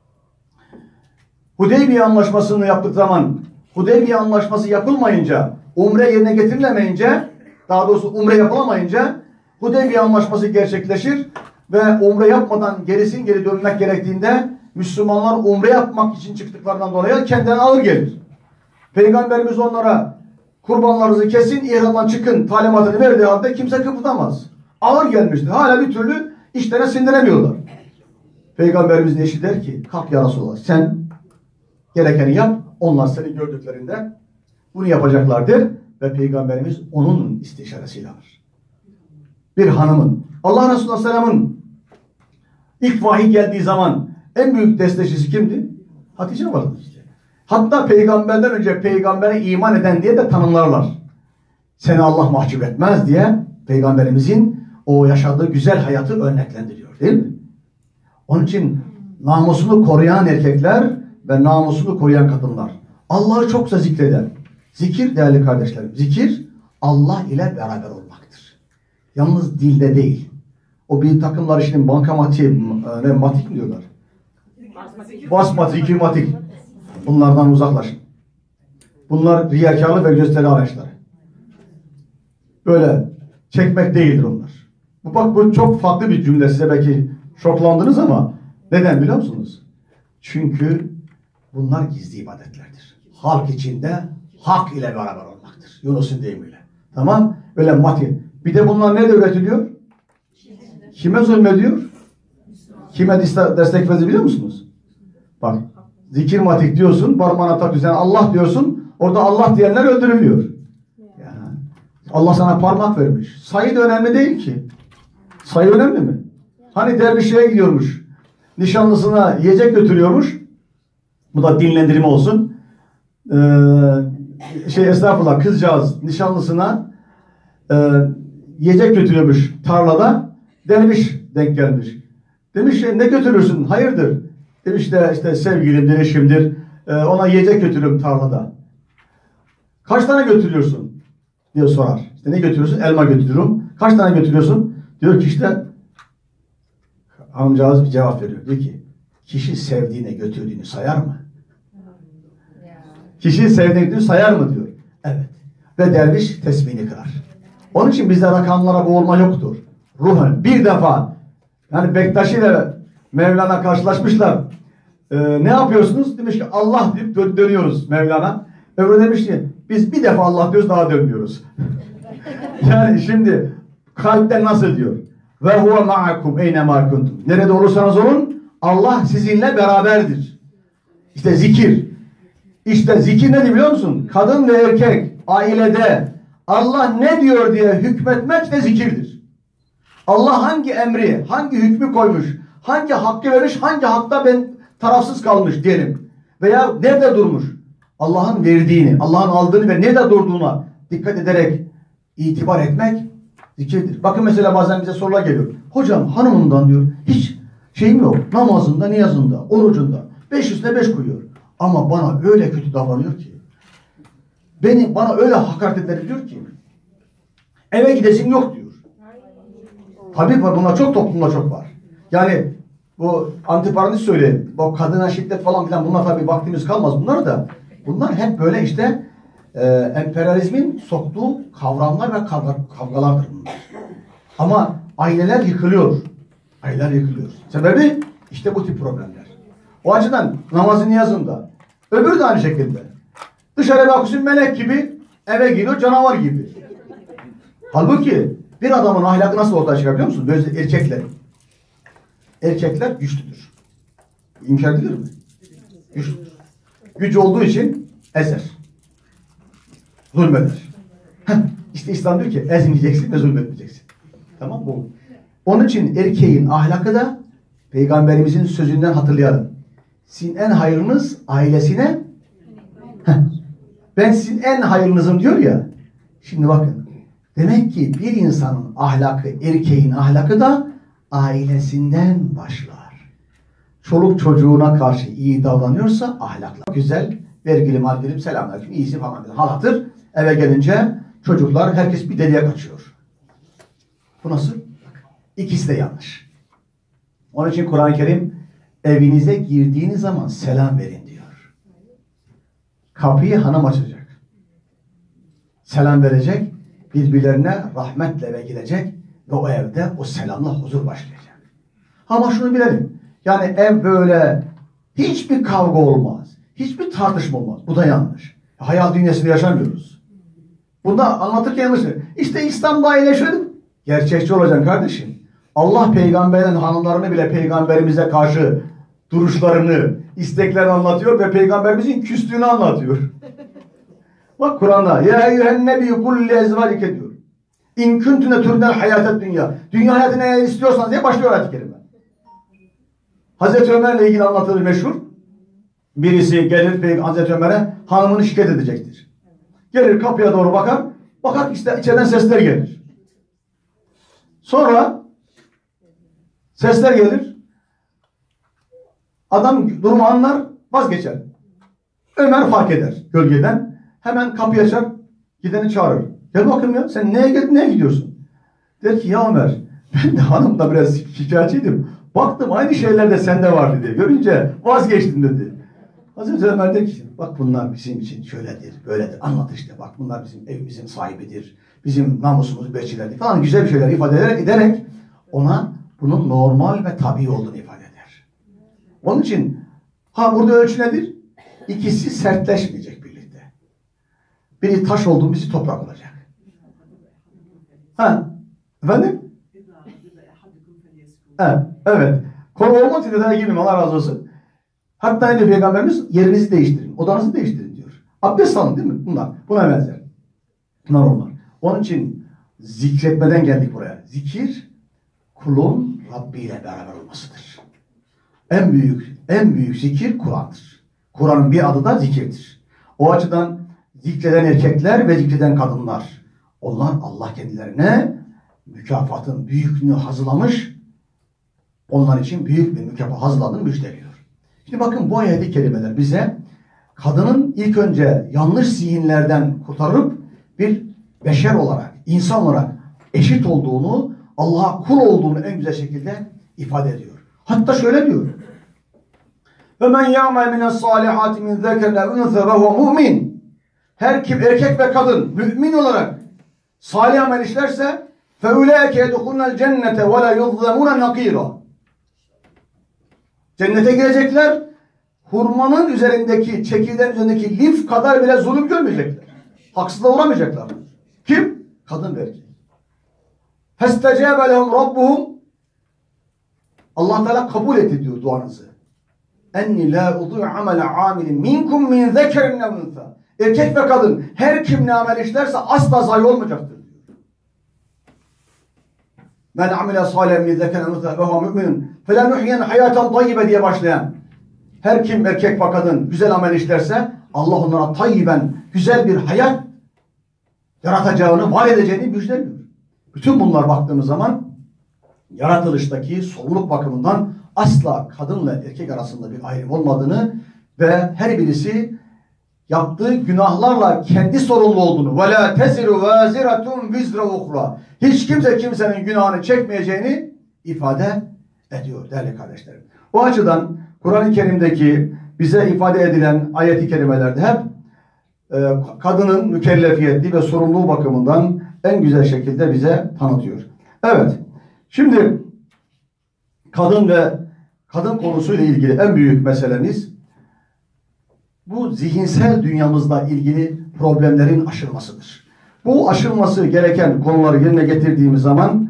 Hudeybiye Anlaşması'nı yaptık zaman, Hudeybiye Anlaşması yapılmayınca, umre yerine getirilemeyince, daha doğrusu umre yapılamayınca Hudeybiye Anlaşması gerçekleşir ve umre yapmadan gerisin geri dönmek gerektiğinde Müslümanlar umre yapmak için çıktıklarından dolayı kendilerine ağır gelir. Peygamberimiz onlara kurbanlarınızı kesin, ihramdan çıkın talimatını verdiği halde kimse kıpırdamaz. Ağır gelmiştir. Hala bir türlü işlerine sindiremiyorlar. Peygamberimizin eşi der ki, kalk ya Resulallah, sen gerekeni yap, onlar seni gördüklerinde bunu yapacaklardır ve Peygamberimiz onun istişaresiyle alır. Bir hanımın, Allah Resulü Aleyhisselam'ın ilk vahiy geldiği zaman en büyük destekçisi kimdi? Hatice vardı işte. Hatta peygamberden önce peygambere iman eden diye de tanımlarlar. Seni Allah mahcup etmez diye peygamberimizin o yaşadığı güzel hayatı örneklendiriyor, değil mi? Onun için namusunu koruyan erkekler ve namusunu koruyan kadınlar. Allah'ı çokça zikreder. Zikir değerli kardeşlerim, zikir Allah ile beraber olmaktır. Yalnız dilde değil. O bir takımlar şimdi bankamatiği, ne matik mi diyorlar? Basmatik, zikirmatik. Bunlardan uzaklaşın. Bunlar riyakarlık ve gösteri araçları. Böyle çekmek değildir onlar. Bu bak bu çok farklı bir cümle, size belki şoklandınız ama neden biliyor musunuz? Çünkü bunlar gizli ibadetlerdir. Halk içinde hak ile beraber olmaktır. Yunus'un deyimiyle. Tamam? Öyle mati. Bir de bunlar nerede üretiliyor? Kime zulmediyor? Kime destek veriyor biliyor musunuz? Bak, zikir matik diyorsun, parmağına takıyorsun, Allah diyorsun, orada Allah diyenler öldürülüyor. Yani Allah sana parmak vermiş. Sayı da önemli değil ki. Sayı önemli mi? Hani dervişliğe gidiyormuş, nişanlısına yiyecek götürüyormuş, bu da dinlendirme olsun. Ee, şey estağfurullah, kızcağız nişanlısına e, yiyecek götürüyormuş tarlada, derviş denk gelmiş. Demiş ne götürürsün? Hayırdır? Demiş de işte sevgilimdir, eşimdir. Ee, ona yiyecek götürüyorum tarlada. Kaç tane götürüyorsun? Diyor sorar. İşte ne götürüyorsun? Elma götürüyorum. Kaç tane götürüyorsun? Diyor ki işte amcağız bir cevap veriyor. Diyor ki kişi sevdiğine götürdüğünü sayar mı? Kişi sevdiğine götürdüğünü sayar mı diyor. Evet. Ve derviş tesbihini kırar. Onun için bizde rakamlara boğulma yoktur. Ruhen bir defa yani Bektaşi ile Mevlana karşılaşmışlar. Ee, ne yapıyorsunuz? Demiş ki Allah deyip dö dönüyoruz Mevlana. Öbürü demiş ki biz bir defa Allah diyoruz daha dönmüyoruz. Yani şimdi kalpten nasıl diyor? Ve huve ma'akum eyne ma kuntum. Nerede olursanız olun Allah sizinle beraberdir. İşte zikir. İşte zikir ne biliyor musun? Kadın ve erkek ailede Allah ne diyor diye hükmetmek de zikirdir. Allah hangi emri, hangi hükmü koymuş, hangi hakkı vermiş, hangi hakta ben tarafsız kalmış diyelim. Veya nerede durmuş? Allah'ın verdiğini, Allah'ın aldığını ve nerede durduğuna dikkat ederek itibar etmek zikirdir. Bakın mesela bazen bize sorular geliyor. Hocam hanımından diyor hiç şeyim yok. Namazında, niyazında, orucunda. Beş üstüne beş koyuyor. Ama bana öyle kötü davranıyor ki. Beni bana öyle hakaret eder diyor ki. Eve gidesim yok diyor. Tabii var, bunlar çok toplumda çok var. Yani bu antiparantez söyleyeyim. Bu kadına şiddet falan filan bunlar tabii vaktimiz kalmaz bunlar da. Bunlar hep böyle işte e, emperyalizmin soktuğu kavramlar ve kavga, kavgalardır bunlar. Ama aileler yıkılıyor. Aileler yıkılıyor. Sebebi işte bu tip problemler. O açıdan namazın niyazında. Öbürü de aynı şekilde. Dışarı bakıyorsun melek gibi, eve giriyor canavar gibi. Halbuki bir adamın ahlakı nasıl ortaya çıkar biliyor musun? Böyle erkekler. Erkekler güçlüdür. İnkar edilir mi? Güçlüdür. Güç olduğu için ezer. Zulmeder. İşte İslam diyor ki ezmeyeceksin ve zulmetmeyeceksin. Tamam bu. Onun için erkeğin ahlakı da Peygamberimizin sözünden hatırlayalım. Sizin en hayırınız ailesine ben sizin en hayırınızım diyor ya. Şimdi bakın. Demek ki bir insanın ahlakı, erkeğin ahlakı da ailesinden başlar. Çoluk çocuğuna karşı iyi davranıyorsa ahlakla güzel, vergili margili selamünaleyküm, iyisi falan hal hatır. Eve gelince çocuklar herkes bir deliğe kaçıyor. Bu nasıl? İkisi de yanlış. Onun için Kur'an-ı Kerim evinize girdiğiniz zaman selam verin diyor. Kapıyı hanım açacak. Selam verecek. Birbirlerine rahmetle eve girecek ve o evde o selamla huzur başlayacak. Ama şunu bilelim. Yani ev böyle hiçbir kavga olmaz. Hiçbir tartışma olmaz. Bu da yanlış. Hayal dünyasında yaşamıyoruz. Bunda anlatırken yanlış. İşte İslam'da aile şöyle. Gerçekçi olacaksın kardeşim. Allah peygamberin hanımlarını bile peygamberimize karşı duruşlarını, isteklerini anlatıyor ve peygamberimizin küstüğünü anlatıyor. Bak Kur'an'da ya eyyühen nebi kulli ezvalike diyor. İn küntüne türnel hayatet dünya. Dünya hayatını eğer istiyorsanız diye başlıyor ayet-i kerime. Hazreti Ömer'le ilgili anlatılır meşhur. Birisi gelir Hazreti Ömer'e hanımını şikayet edecektir. Gelir kapıya doğru bakar. Bakar işte içeriden sesler gelir. Sonra sesler gelir. Adam durumu anlar, vazgeçer. Ömer fark eder gölgeden. Hemen kapıyı açar, gideni çağırır. Gel bakayım ya, sen neye geldin, neye gidiyorsun? Der ki ya Ömer, ben de hanımla biraz şikayetçiydim. Baktım aynı şeyler de sende var dedi. Görünce vazgeçtim dedi. Hazreti Ömer der ki, bak bunlar bizim için şöyledir, böyledir. Anlat işte, bak bunlar bizim evimizin sahibidir. Bizim namusumuz bekçilerdir falan güzel bir şeyler ifade ederek, ederek ona bunun normal ve tabii olduğunu ifade eder. Onun için ha burada ölçü nedir? İkisi sertleşmeyecek birlikte. Biri taş olduğu birisi toprak olacak. Ha, efendim? Ha, evet. Konu olmaz detaya girmeyeyim, Allah razı olsun. Hatta yine Peygamberimiz yerinizi değiştirin, odanızı değiştirin diyor. Abdest alın değil mi? Bunlar. Buna benzer. Bunlar onlar. Onun için zikretmeden geldik buraya. Zikir kulun Rabbi ile beraber olmasıdır. En büyük, en büyük zikir Kur'an'dır. Kur'an'ın bir adı da zikirdir. O açıdan zikreden erkekler ve zikreden kadınlar, onlar Allah kendilerine mükafatın büyüklüğünü hazırlamış, onlar için büyük bir mükafat hazırladığını müjdeliyor. Şimdi bakın bu ayet-i kerimeler bize kadının ilk önce yanlış zihinlerden kurtarıp bir beşer olarak, insan olarak eşit olduğunu, Allah'a kul olduğunu en güzel şekilde ifade ediyor. Hatta şöyle diyor. وَمَنْ يَعْمَلْ مِنَ الصَّالِحَاتِ مِنْ ذَكَرْ لَاُنْثَ وَهُوَ مُؤْمِنٌ. Her kim erkek ve kadın mümin olarak salih amel işlerse فَاُولَٰئِكَ يَدُخُلْنَ الْجَنَّةَ وَلَا يُظْلَمُونَ نَقِيرًا. Cennete girecekler, hurmanın üzerindeki, çekirdeğin üzerindeki lif kadar bile zulüm görmeyecekler. Haksızlığa uğramayacaklar. Kim? Kadın ve erkek. فَاسْتَجَابَ لَهُمْ رَبُّهُمْ Allah Teala kabul etti diyor duanızı. اَنِّي لَا اُضُيْعَ عَمَلَ عَامِلٍ مِنْكُمْ مِنْ ذَكَرٍ اَوْ Erkek ve kadın her kim ne amel işlerse asla zayi olmayacaktır diyor. مَنْ عَمِلَ صَالًا مِنْ ذَكَرٍ اَوْ وَهُوَ مُؤْمِنٌ فَلَنُحْيَنْ حَيَاتًا طَيِّبَ diye başlayan her kim erkek ve kadın güzel amel işlerse Allah onlara tayyiben güzel bir hayat yaratacağını, var edeceğini müjdeliyor. Bütün bunlar baktığımız zaman yaratılıştaki sorumluluk bakımından asla kadınla erkek arasında bir ayrım olmadığını ve her birisi yaptığı günahlarla kendi sorumlu olduğunu وَلَا تَزِرُ وَازِرَةٌ وِزْرَ اُخْرَى hiç kimse kimsenin günahını çekmeyeceğini ifade ediyor değerli kardeşlerim. Bu açıdan Kur'an-ı Kerim'deki bize ifade edilen ayet-i kerimelerde hep e, kadının mükellefiyetli ve sorumluluğu bakımından en güzel şekilde bize tanıtıyor. Evet, şimdi kadın ve kadın konusuyla ilgili en büyük meselemiz bu zihinsel dünyamızla ilgili problemlerin aşılmasıdır. Bu aşılması gereken konuları yerine getirdiğimiz zaman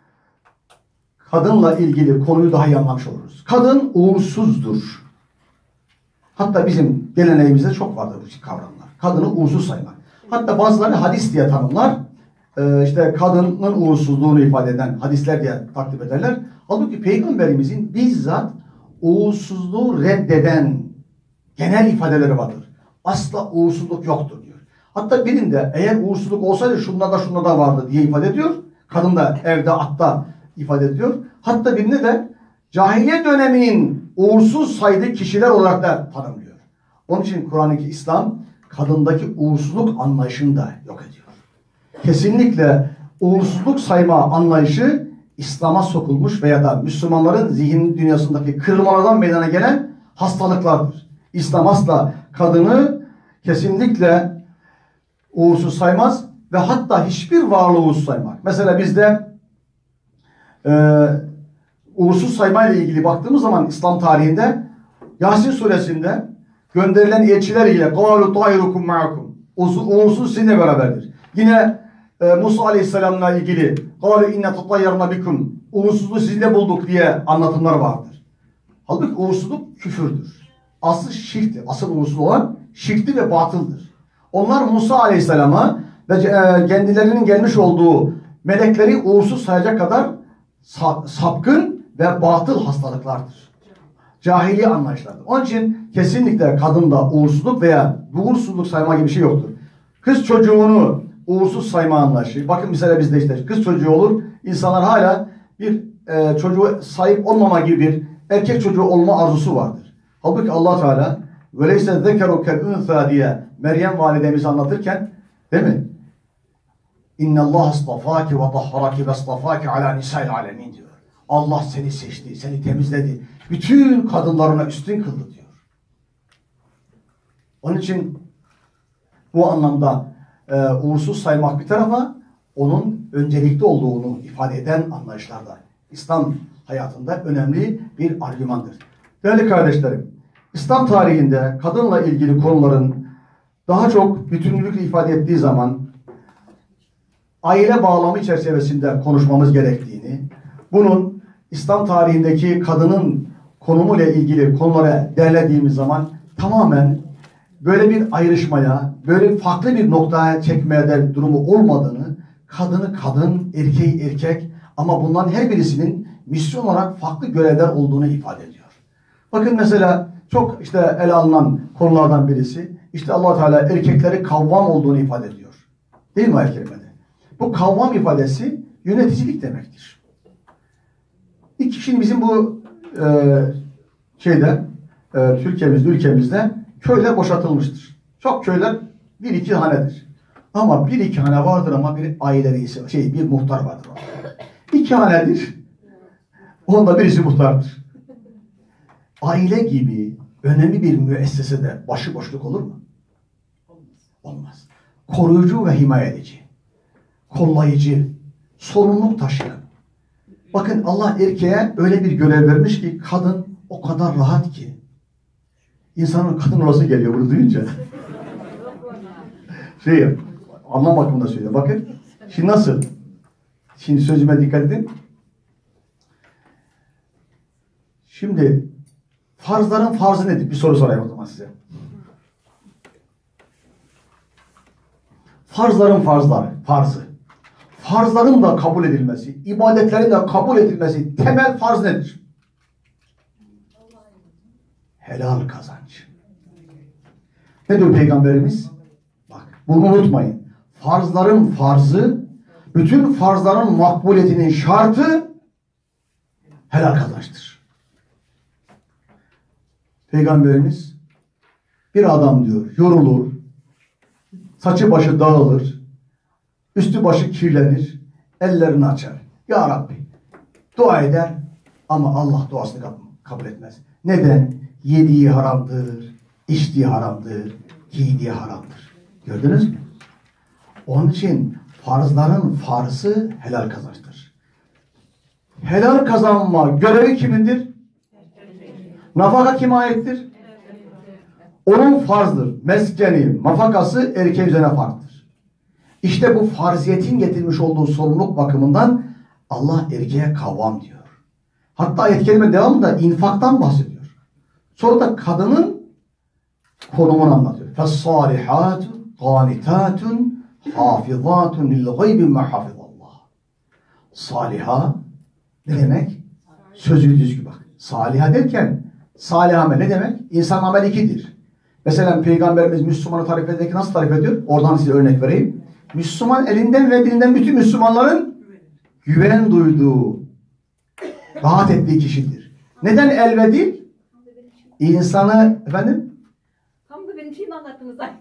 kadınla ilgili konuyu daha iyi anlamış oluruz. Kadın uğursuzdur. Hatta bizim geleneğimizde çok vardır bu kavramlar. Kadını uğursuz saymak. Hatta bazıları hadis diye tanımlar. Ee, işte kadının uğursuzluğunu ifade eden hadisler diye takdim ederler. Halbuki Peygamberimizin bizzat uğursuzluğu reddeden genel ifadeleri vardır. Asla uğursuzluk yoktur diyor. Hatta birinde eğer uğursuzluk olsaydı şunda da şunda da vardı diye ifade ediyor. Kadın da evde atta ifade ediyor. Hatta birinde de cahiliye döneminin uğursuz saydığı kişiler olarak da tanımlıyor. Onun için Kur'an-ı İslam kadındaki uğursuzluk anlayışını da yok ediyor. Kesinlikle uğursuzluk sayma anlayışı İslam'a sokulmuş veya da Müslümanların zihin dünyasındaki kırılmalardan meydana gelen hastalıklardır. İslam asla kadını kesinlikle uğursuz saymaz ve hatta hiçbir varlığı uğursuz saymaz. Mesela bizde e, uğursuz sayma ile ilgili baktığımız zaman İslam tarihinde Yasin suresinde gönderilen elçiler ile قَالُوا طَيْرُكُمْ مَعَكُمْ uğursuz sizinle beraberdir. Yine e, Musa Aleyhisselam'la ilgili قَالُوا اِنَّ تَطَيَّرْنَا بِكُمْ uğursuzluğu sizinle bulduk diye anlatımlar vardır. Halbuki uğursuzluk küfürdür. Asıl şirktir. Asıl uğursuz olan şirktir ve batıldır. Onlar Musa Aleyhisselam'a ve e, kendilerinin gelmiş olduğu melekleri uğursuz sayacak kadar sa sapkın ve batıl hastalıklardır. Cahiliye anlayışlardır. Onun için kesinlikle kadında uğursuzluk veya uğursuzluk sayma gibi bir şey yoktur. Kız çocuğunu uğursuz sayma anlayışı. Bakın mesela bizde işte kız çocuğu olur. İnsanlar hala bir e, çocuğu sahip olmama gibi bir erkek çocuğu olma arzusu vardır. Halbuki Allah Teala "Veleyse zekeru kel unsa" diye Meryem validemizi anlatırken değil mi? İnnallâh astafâki ve tahharaki ve astafâki alâ nisâil âlemin diyor. Allah seni seçti, seni temizledi. Bütün kadınlarına üstün kıldı diyor. Onun için bu anlamda e, uğursuz saymak bir tarafa onun öncelikli olduğunu ifade eden anlayışlarda İslam hayatında önemli bir argümandır. Değerli kardeşlerim, İslam tarihinde kadınla ilgili konuların daha çok bütünlükle ifade ettiği zaman aile bağlamı çerçevesinde konuşmamız gerektiğini, bunun İslam tarihindeki kadının konumuyla ilgili konulara derlediğimiz zaman tamamen böyle bir ayrışmaya, böyle farklı bir noktaya çekmeye de durumu olmadığını, kadını kadın, erkeği erkek ama bunların her birisinin misyon olarak farklı görevler olduğunu ifade ediyor. Bakın mesela çok işte ele alınan konulardan birisi, işte Allah Teala erkekleri kavvam olduğunu ifade ediyor. Değil mi ayet-i kerimede? Bu kavvam ifadesi yöneticilik demektir. İlk şimdi bizim bu e, şeyde e, Türkiye'mizde, ülkemizde köyler boşaltılmıştır. Çok köyler bir iki hanedir. Ama bir iki hane vardır ama bir aile reisi, şey bir muhtar vardır. İki hanedir. Onda birisi muhtardır. Aile gibi önemli bir müessesede başıboşluk olur mu? Olmaz. Koruyucu ve himaye edici, kollayıcı, sorumluluk taşıyan. Bakın Allah erkeğe öyle bir görev vermiş ki kadın o kadar rahat ki. İnsanın kadın olası geliyor bunu duyunca. şey anlam bakımında söylüyor. Bakın şimdi nasıl? Şimdi sözüme dikkat edin. Şimdi farzların farzı nedir? Bir soru sorayım o zaman size. Farzların farzları, farzı. Farzların da kabul edilmesi, ibadetlerin de kabul edilmesi temel farz nedir? Helal kazanç. Ne diyor Peygamberimiz? Bak, bunu unutmayın. Farzların farzı, bütün farzların makbuliyetinin şartı helal kazançtır. Peygamberimiz bir adam diyor yorulur, saçı başı dağılır, üstü başı kirlenir, ellerini açar. Ya Rabbi dua eder ama Allah duasını kabul etmez. Neden? Yediği haramdır, içtiği haramdır, giydiği haramdır. Gördünüz mü? Onun için farzların farzı helal kazançtır. Helal kazanma görevi kimindir? Nafaka kime aittir? Onun farzdır. Meskeni, nafakası erkeğin üzerine farzdır. İşte bu farziyetin getirmiş olduğu sorumluluk bakımından Allah erkeğe kavvam diyor. Hatta ayet-i kerime devamında infaktan bahsediyor. Sonra da kadının konumunu anlatıyor. فَالصَّالِحَاتُ قَانِتَاتٌ حَافِظَاتٌ لِلْغَيْبِ مَا حَافِظَ اللّٰهِ. Saliha ne demek? Sözü düzgün bak. Saliha derken salih amel ne demek? İnsan amel ikidir. Mesela Peygamberimiz Müslümanı tarif ederken nasıl tarif ediyor? Oradan size örnek vereyim. Müslüman elinden ve dilinden bütün Müslümanların güven duyduğu, rahat ettiği kişidir. Neden el ve dil? İnsanı, efendim? Tam da benim şeyimi anlattınız zaten.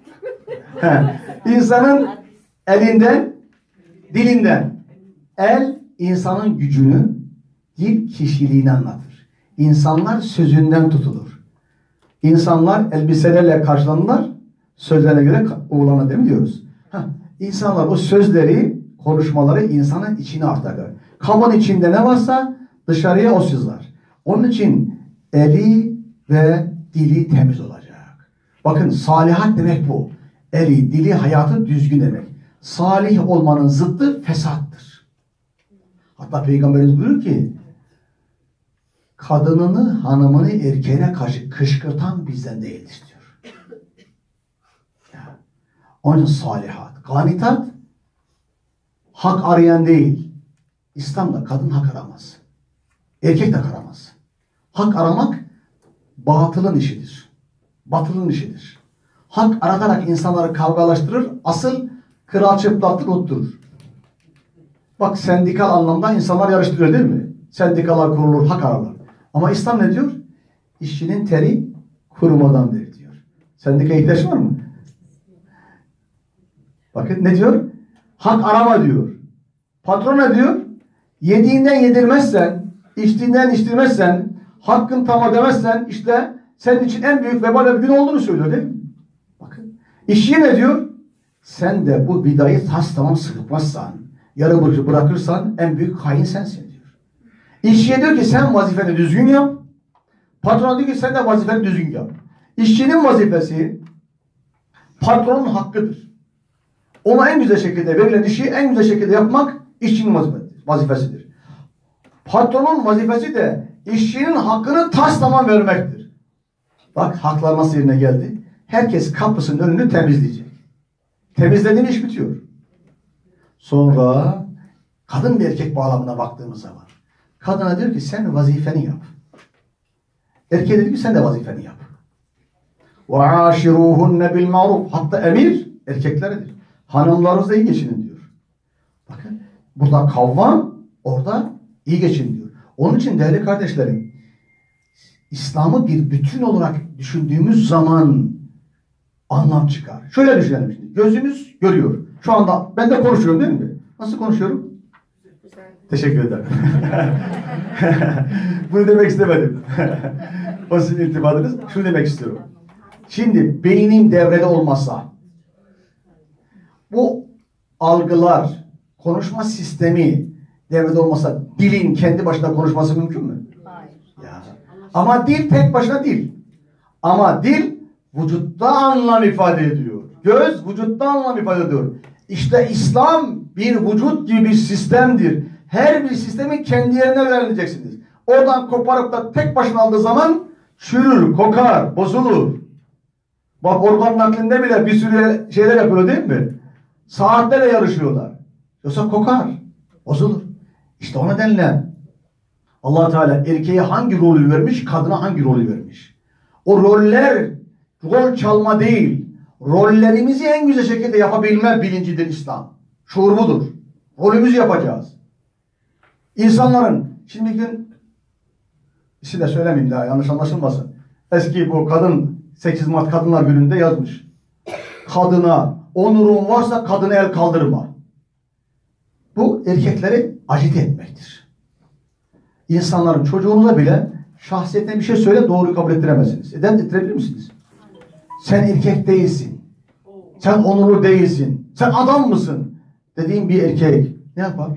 İnsanın elinden, dilinden. El, insanın gücünü, dil kişiliğini anlatır. İnsanlar sözünden tutulur. İnsanlar elbiselerle karşılanırlar, sözlerine göre uğurlanır değil mi diyoruz? Heh. İnsanlar o sözleri, konuşmaları insanın içine aktarır. Kabın içinde ne varsa dışarıya o sızlar. Onun için eli ve dili temiz olacak. Bakın salihat demek bu. Eli, dili, hayatı düzgün demek. Salih olmanın zıttı fesattır. Hatta Peygamberimiz buyuruyor ki kadınını, hanımını erkeğine karşı kışkırtan bizden değildir diyor. Ya. Onun için salihat. Ganitat hak arayan değil. İslam'da kadın hak aramaz. Erkek de aramaz. Hak aramak batılın işidir. Batılın işidir. Hak aratarak insanları kavgalaştırır, asıl kral çıplaktır, unutturur. Bak sendikal anlamda insanlar yarıştırıyor değil mi? Sendikalar kurulur, hak ararlar. Ama İslam ne diyor? İşçinin teri kurumadandır diyor. Sendika ihtiyaç var mı? Bakın ne diyor? Hak arama diyor. Patron ne diyor? Yediğinden yedirmezsen, içtiğinden içtirmezsen, hakkın tam ödemezsen işte senin için en büyük vebal ve gün olduğunu söylüyor değil mi? Bakın. İşçi ne diyor? Sen de bu vidayı tas tamam sıkmazsan, yarı bırakır bırakırsan en büyük hain sensin diyor. İşçiye diyor ki sen vazifeni düzgün yap. Patron diyor ki sen de vazifeni düzgün yap. İşçinin vazifesi patronun hakkıdır. Ona en güzel şekilde verilen işi en güzel şekilde yapmak işçinin vazifesidir. Patronun vazifesi de işçinin hakkını tas tamam vermektir. Bak haklar nasıl yerine geldi. Herkes kapısının önünü temizleyecek. Temizlediğin iş bitiyor. Sonra kadın ve erkek bağlamına baktığımız zaman kadına diyor ki sen vazifeni yap. Erkeğe diyor ki sen de vazifeni yap. وَعَاشِرُوهُنَّ بِالْمَعْرُوفِ Hatta emir erkekleredir. Hanımlarınızla iyi geçinin diyor. Bakın burada kavvam, orada iyi geçin diyor. Onun için değerli kardeşlerim, İslam'ı bir bütün olarak düşündüğümüz zaman anlam çıkar. Şöyle düşünelim şimdi. Gözümüz görüyor. Şu anda ben de konuşuyorum değil mi? Nasıl konuşuyorum? Güzel. Teşekkür ederim. Bunu demek istemedim. O sizin iltifatınız. Şunu demek istiyorum. Şimdi beynim devrede olmasa, bu algılar, konuşma sistemi devrede olmasa dilin kendi başına konuşması mümkün mü? Hayır. Ya. Ama dil tek başına dil. Ama dil vücutta anlam ifade ediyor. Göz vücutta anlam ifade ediyor. İşte İslam bir vücut gibi bir sistemdir. Her bir sistemin kendi yerine öğreneceksiniz. Oradan koparıp da tek başına aldığı zaman çürür, kokar, bozulur. Bak organ naklinde bile bir sürü şeyler yapıyor değil mi? Saatlerle yarışıyorlar. Yoksa kokar, bozulur. İşte o nedenle Allah Teala erkeğe hangi rolü vermiş, kadına hangi rolü vermiş. O roller rol çalma değil, rollerimizi en güzel şekilde yapabilme bilincidir İslam. Şuur budur. Rolümüzü yapacağız. İnsanların, şimdi gün isim de söylemeyeyim daha yanlış anlaşılmasın. Eski bu kadın sekiz Mart Kadınlar Günü'nde yazmış. Kadına onurun varsa kadına el kaldırma. Bu erkekleri acite etmektir. İnsanların çocuğunuza bile şahsiyetine bir şey söyle doğruyu kabul ettiremezsiniz. Eden ettirebilir misiniz? Sen erkek değilsin. Sen onurlu değilsin. Sen adam mısın? Dediğim bir erkek ne yapar?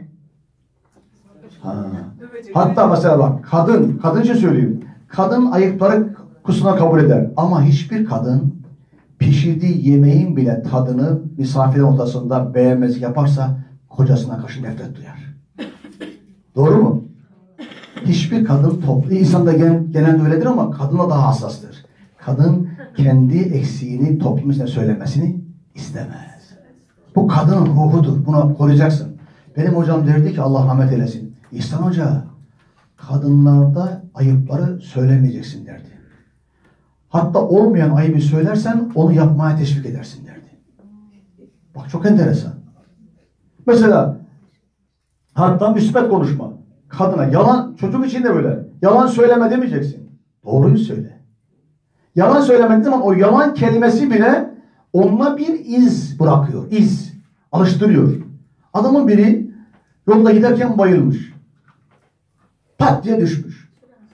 Ha. Hatta mesela bak kadın, kadın için söyleyeyim. Kadın ayıpları kusuna kabul eder. Ama hiçbir kadın pişirdiği yemeğin bile tadını misafirin ortasında beğenmezlik yaparsa kocasına karşı nefret duyar. Doğru mu? Hiçbir kadın toplu insanda gen, genelde öyledir ama kadına daha hassastır. Kadın kendi eksiğini toplum içinde söylemesini istemez. Bu kadının ruhudur. Bunu koruyacaksın. Benim hocam derdi ki Allah rahmet eylesin. İhsan Hoca, kadınlarda ayıpları söylemeyeceksin derdi. Hatta olmayan ayıbı söylersen onu yapmaya teşvik edersin derdi. Bak çok enteresan. Mesela hatta müsbet konuşma. Kadına yalan, çocuk için de böyle. Yalan söyleme demeyeceksin. Doğruyu söyle. Yalan söylemediğin zaman o yalan kelimesi bile onunla bir iz bırakıyor. İz. Alıştırıyor. Adamın biri yolda giderken bayılmış. Pat diye düşmüş.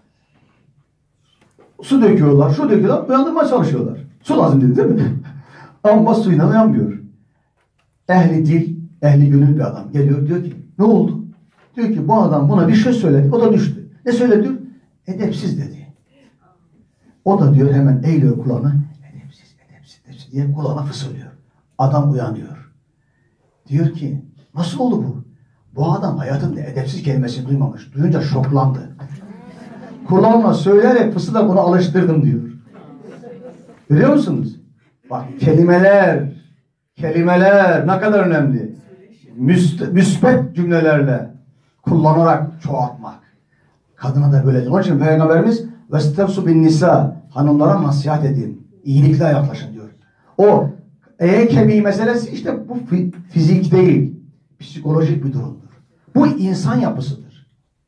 Su döküyorlar, şu döküyorlar, uyandırmaya çalışıyorlar. Su lazım dedi değil mi? Ama suyla uyanmıyor. Ehli dil, ehli gönül bir adam geliyor diyor ki ne oldu? Diyor ki bu adam buna bir şey söyledi, o da düştü. Ne söyledi diyor? Edepsiz dedi. O da diyor hemen eğiliyor kulağına. Edepsiz, edepsiz, edepsiz diye kulağına fısıldıyor. Adam uyanıyor. Diyor ki nasıl oldu bu? Bu adam hayatında edepsiz kelimesini duymamış. Duyunca şoklandı. Kulağına söyleyerek fısıldayarak onu alıştırdım diyor. Görüyor musunuz? Bak kelimeler, kelimeler ne kadar önemli. Müst müspet cümlelerle kullanarak çoğaltmak. Kadına da böyledir. Onun için Peygamberimiz vestefsu bin nisa, hanımlara nasihat edin. İyilikle yaklaşın diyor. O e kemiği meselesi işte bu fizik değil. Psikolojik bir durumdur. Bu insan yapısıdır.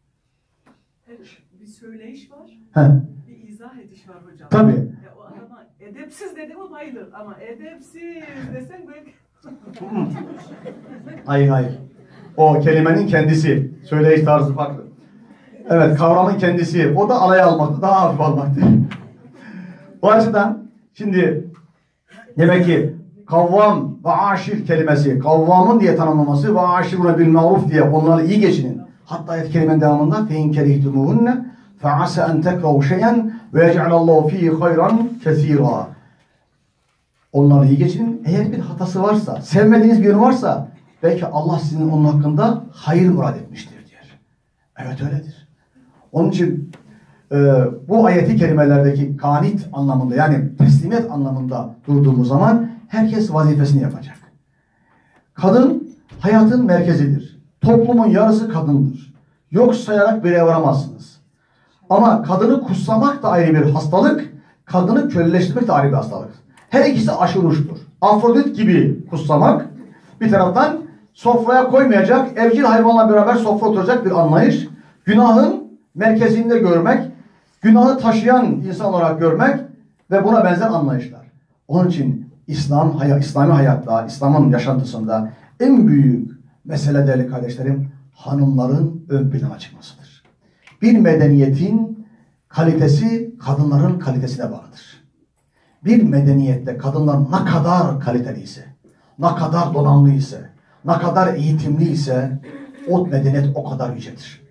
Bir söyleyiş var. He. Bir izah ediş var hocam. Tabii. Ya o adama edepsiz dediğime bayılır ama edepsiz desen belki... Hayır hayır. O kelimenin kendisi. Söyleyiş tarzı farklı. Evet, kavramın kendisi. O da alaya almaktı. Daha hafif almaktı. Bu açıdan şimdi demek ki kavvam ve aşir kelimesi, kavvamın diye tanımlaması ve aşirune bil ma'ruf diye onlarla iyi geçinin. Hatta ayet kelimenin devamında fe in kerihtumuhunne fe asa en tekrahu şeyen ve yec'alallahu fihi hayran kesira. Onlarla iyi geçinin. Eğer bir hatası varsa, sevmediğiniz bir yönü varsa belki Allah sizin onun hakkında hayır murad etmiştir diyor. Evet öyledir. Onun için e, bu ayeti kelimelerdeki kanit anlamında yani teslimiyet anlamında durduğumuz zaman herkes vazifesini yapacak. Kadın hayatın merkezidir. Toplumun yarısı kadındır. Yok sayarak bir yere varamazsınız. Ama kadını kutsamak da ayrı bir hastalık, kadını köleleştirmek de ayrı bir hastalık. Her ikisi aşırı uçtur. Afrodit gibi kutsamak, bir taraftan sofraya koymayacak, evcil hayvanla beraber sofra oturacak bir anlayış, günahın merkezinde görmek, günahı taşıyan insan olarak görmek ve buna benzer anlayışlar. Onun için İslam, hayat, İslami hayatta, İslam'ın yaşantısında en büyük mesele değerli kardeşlerim, hanımların ön plana çıkmasıdır. Bir medeniyetin kalitesi kadınların kalitesine bağlıdır. Bir medeniyette kadınlar ne kadar kaliteliyse, ne kadar donanımlı ise, ne kadar eğitimli ise o medeniyet o kadar yücedir.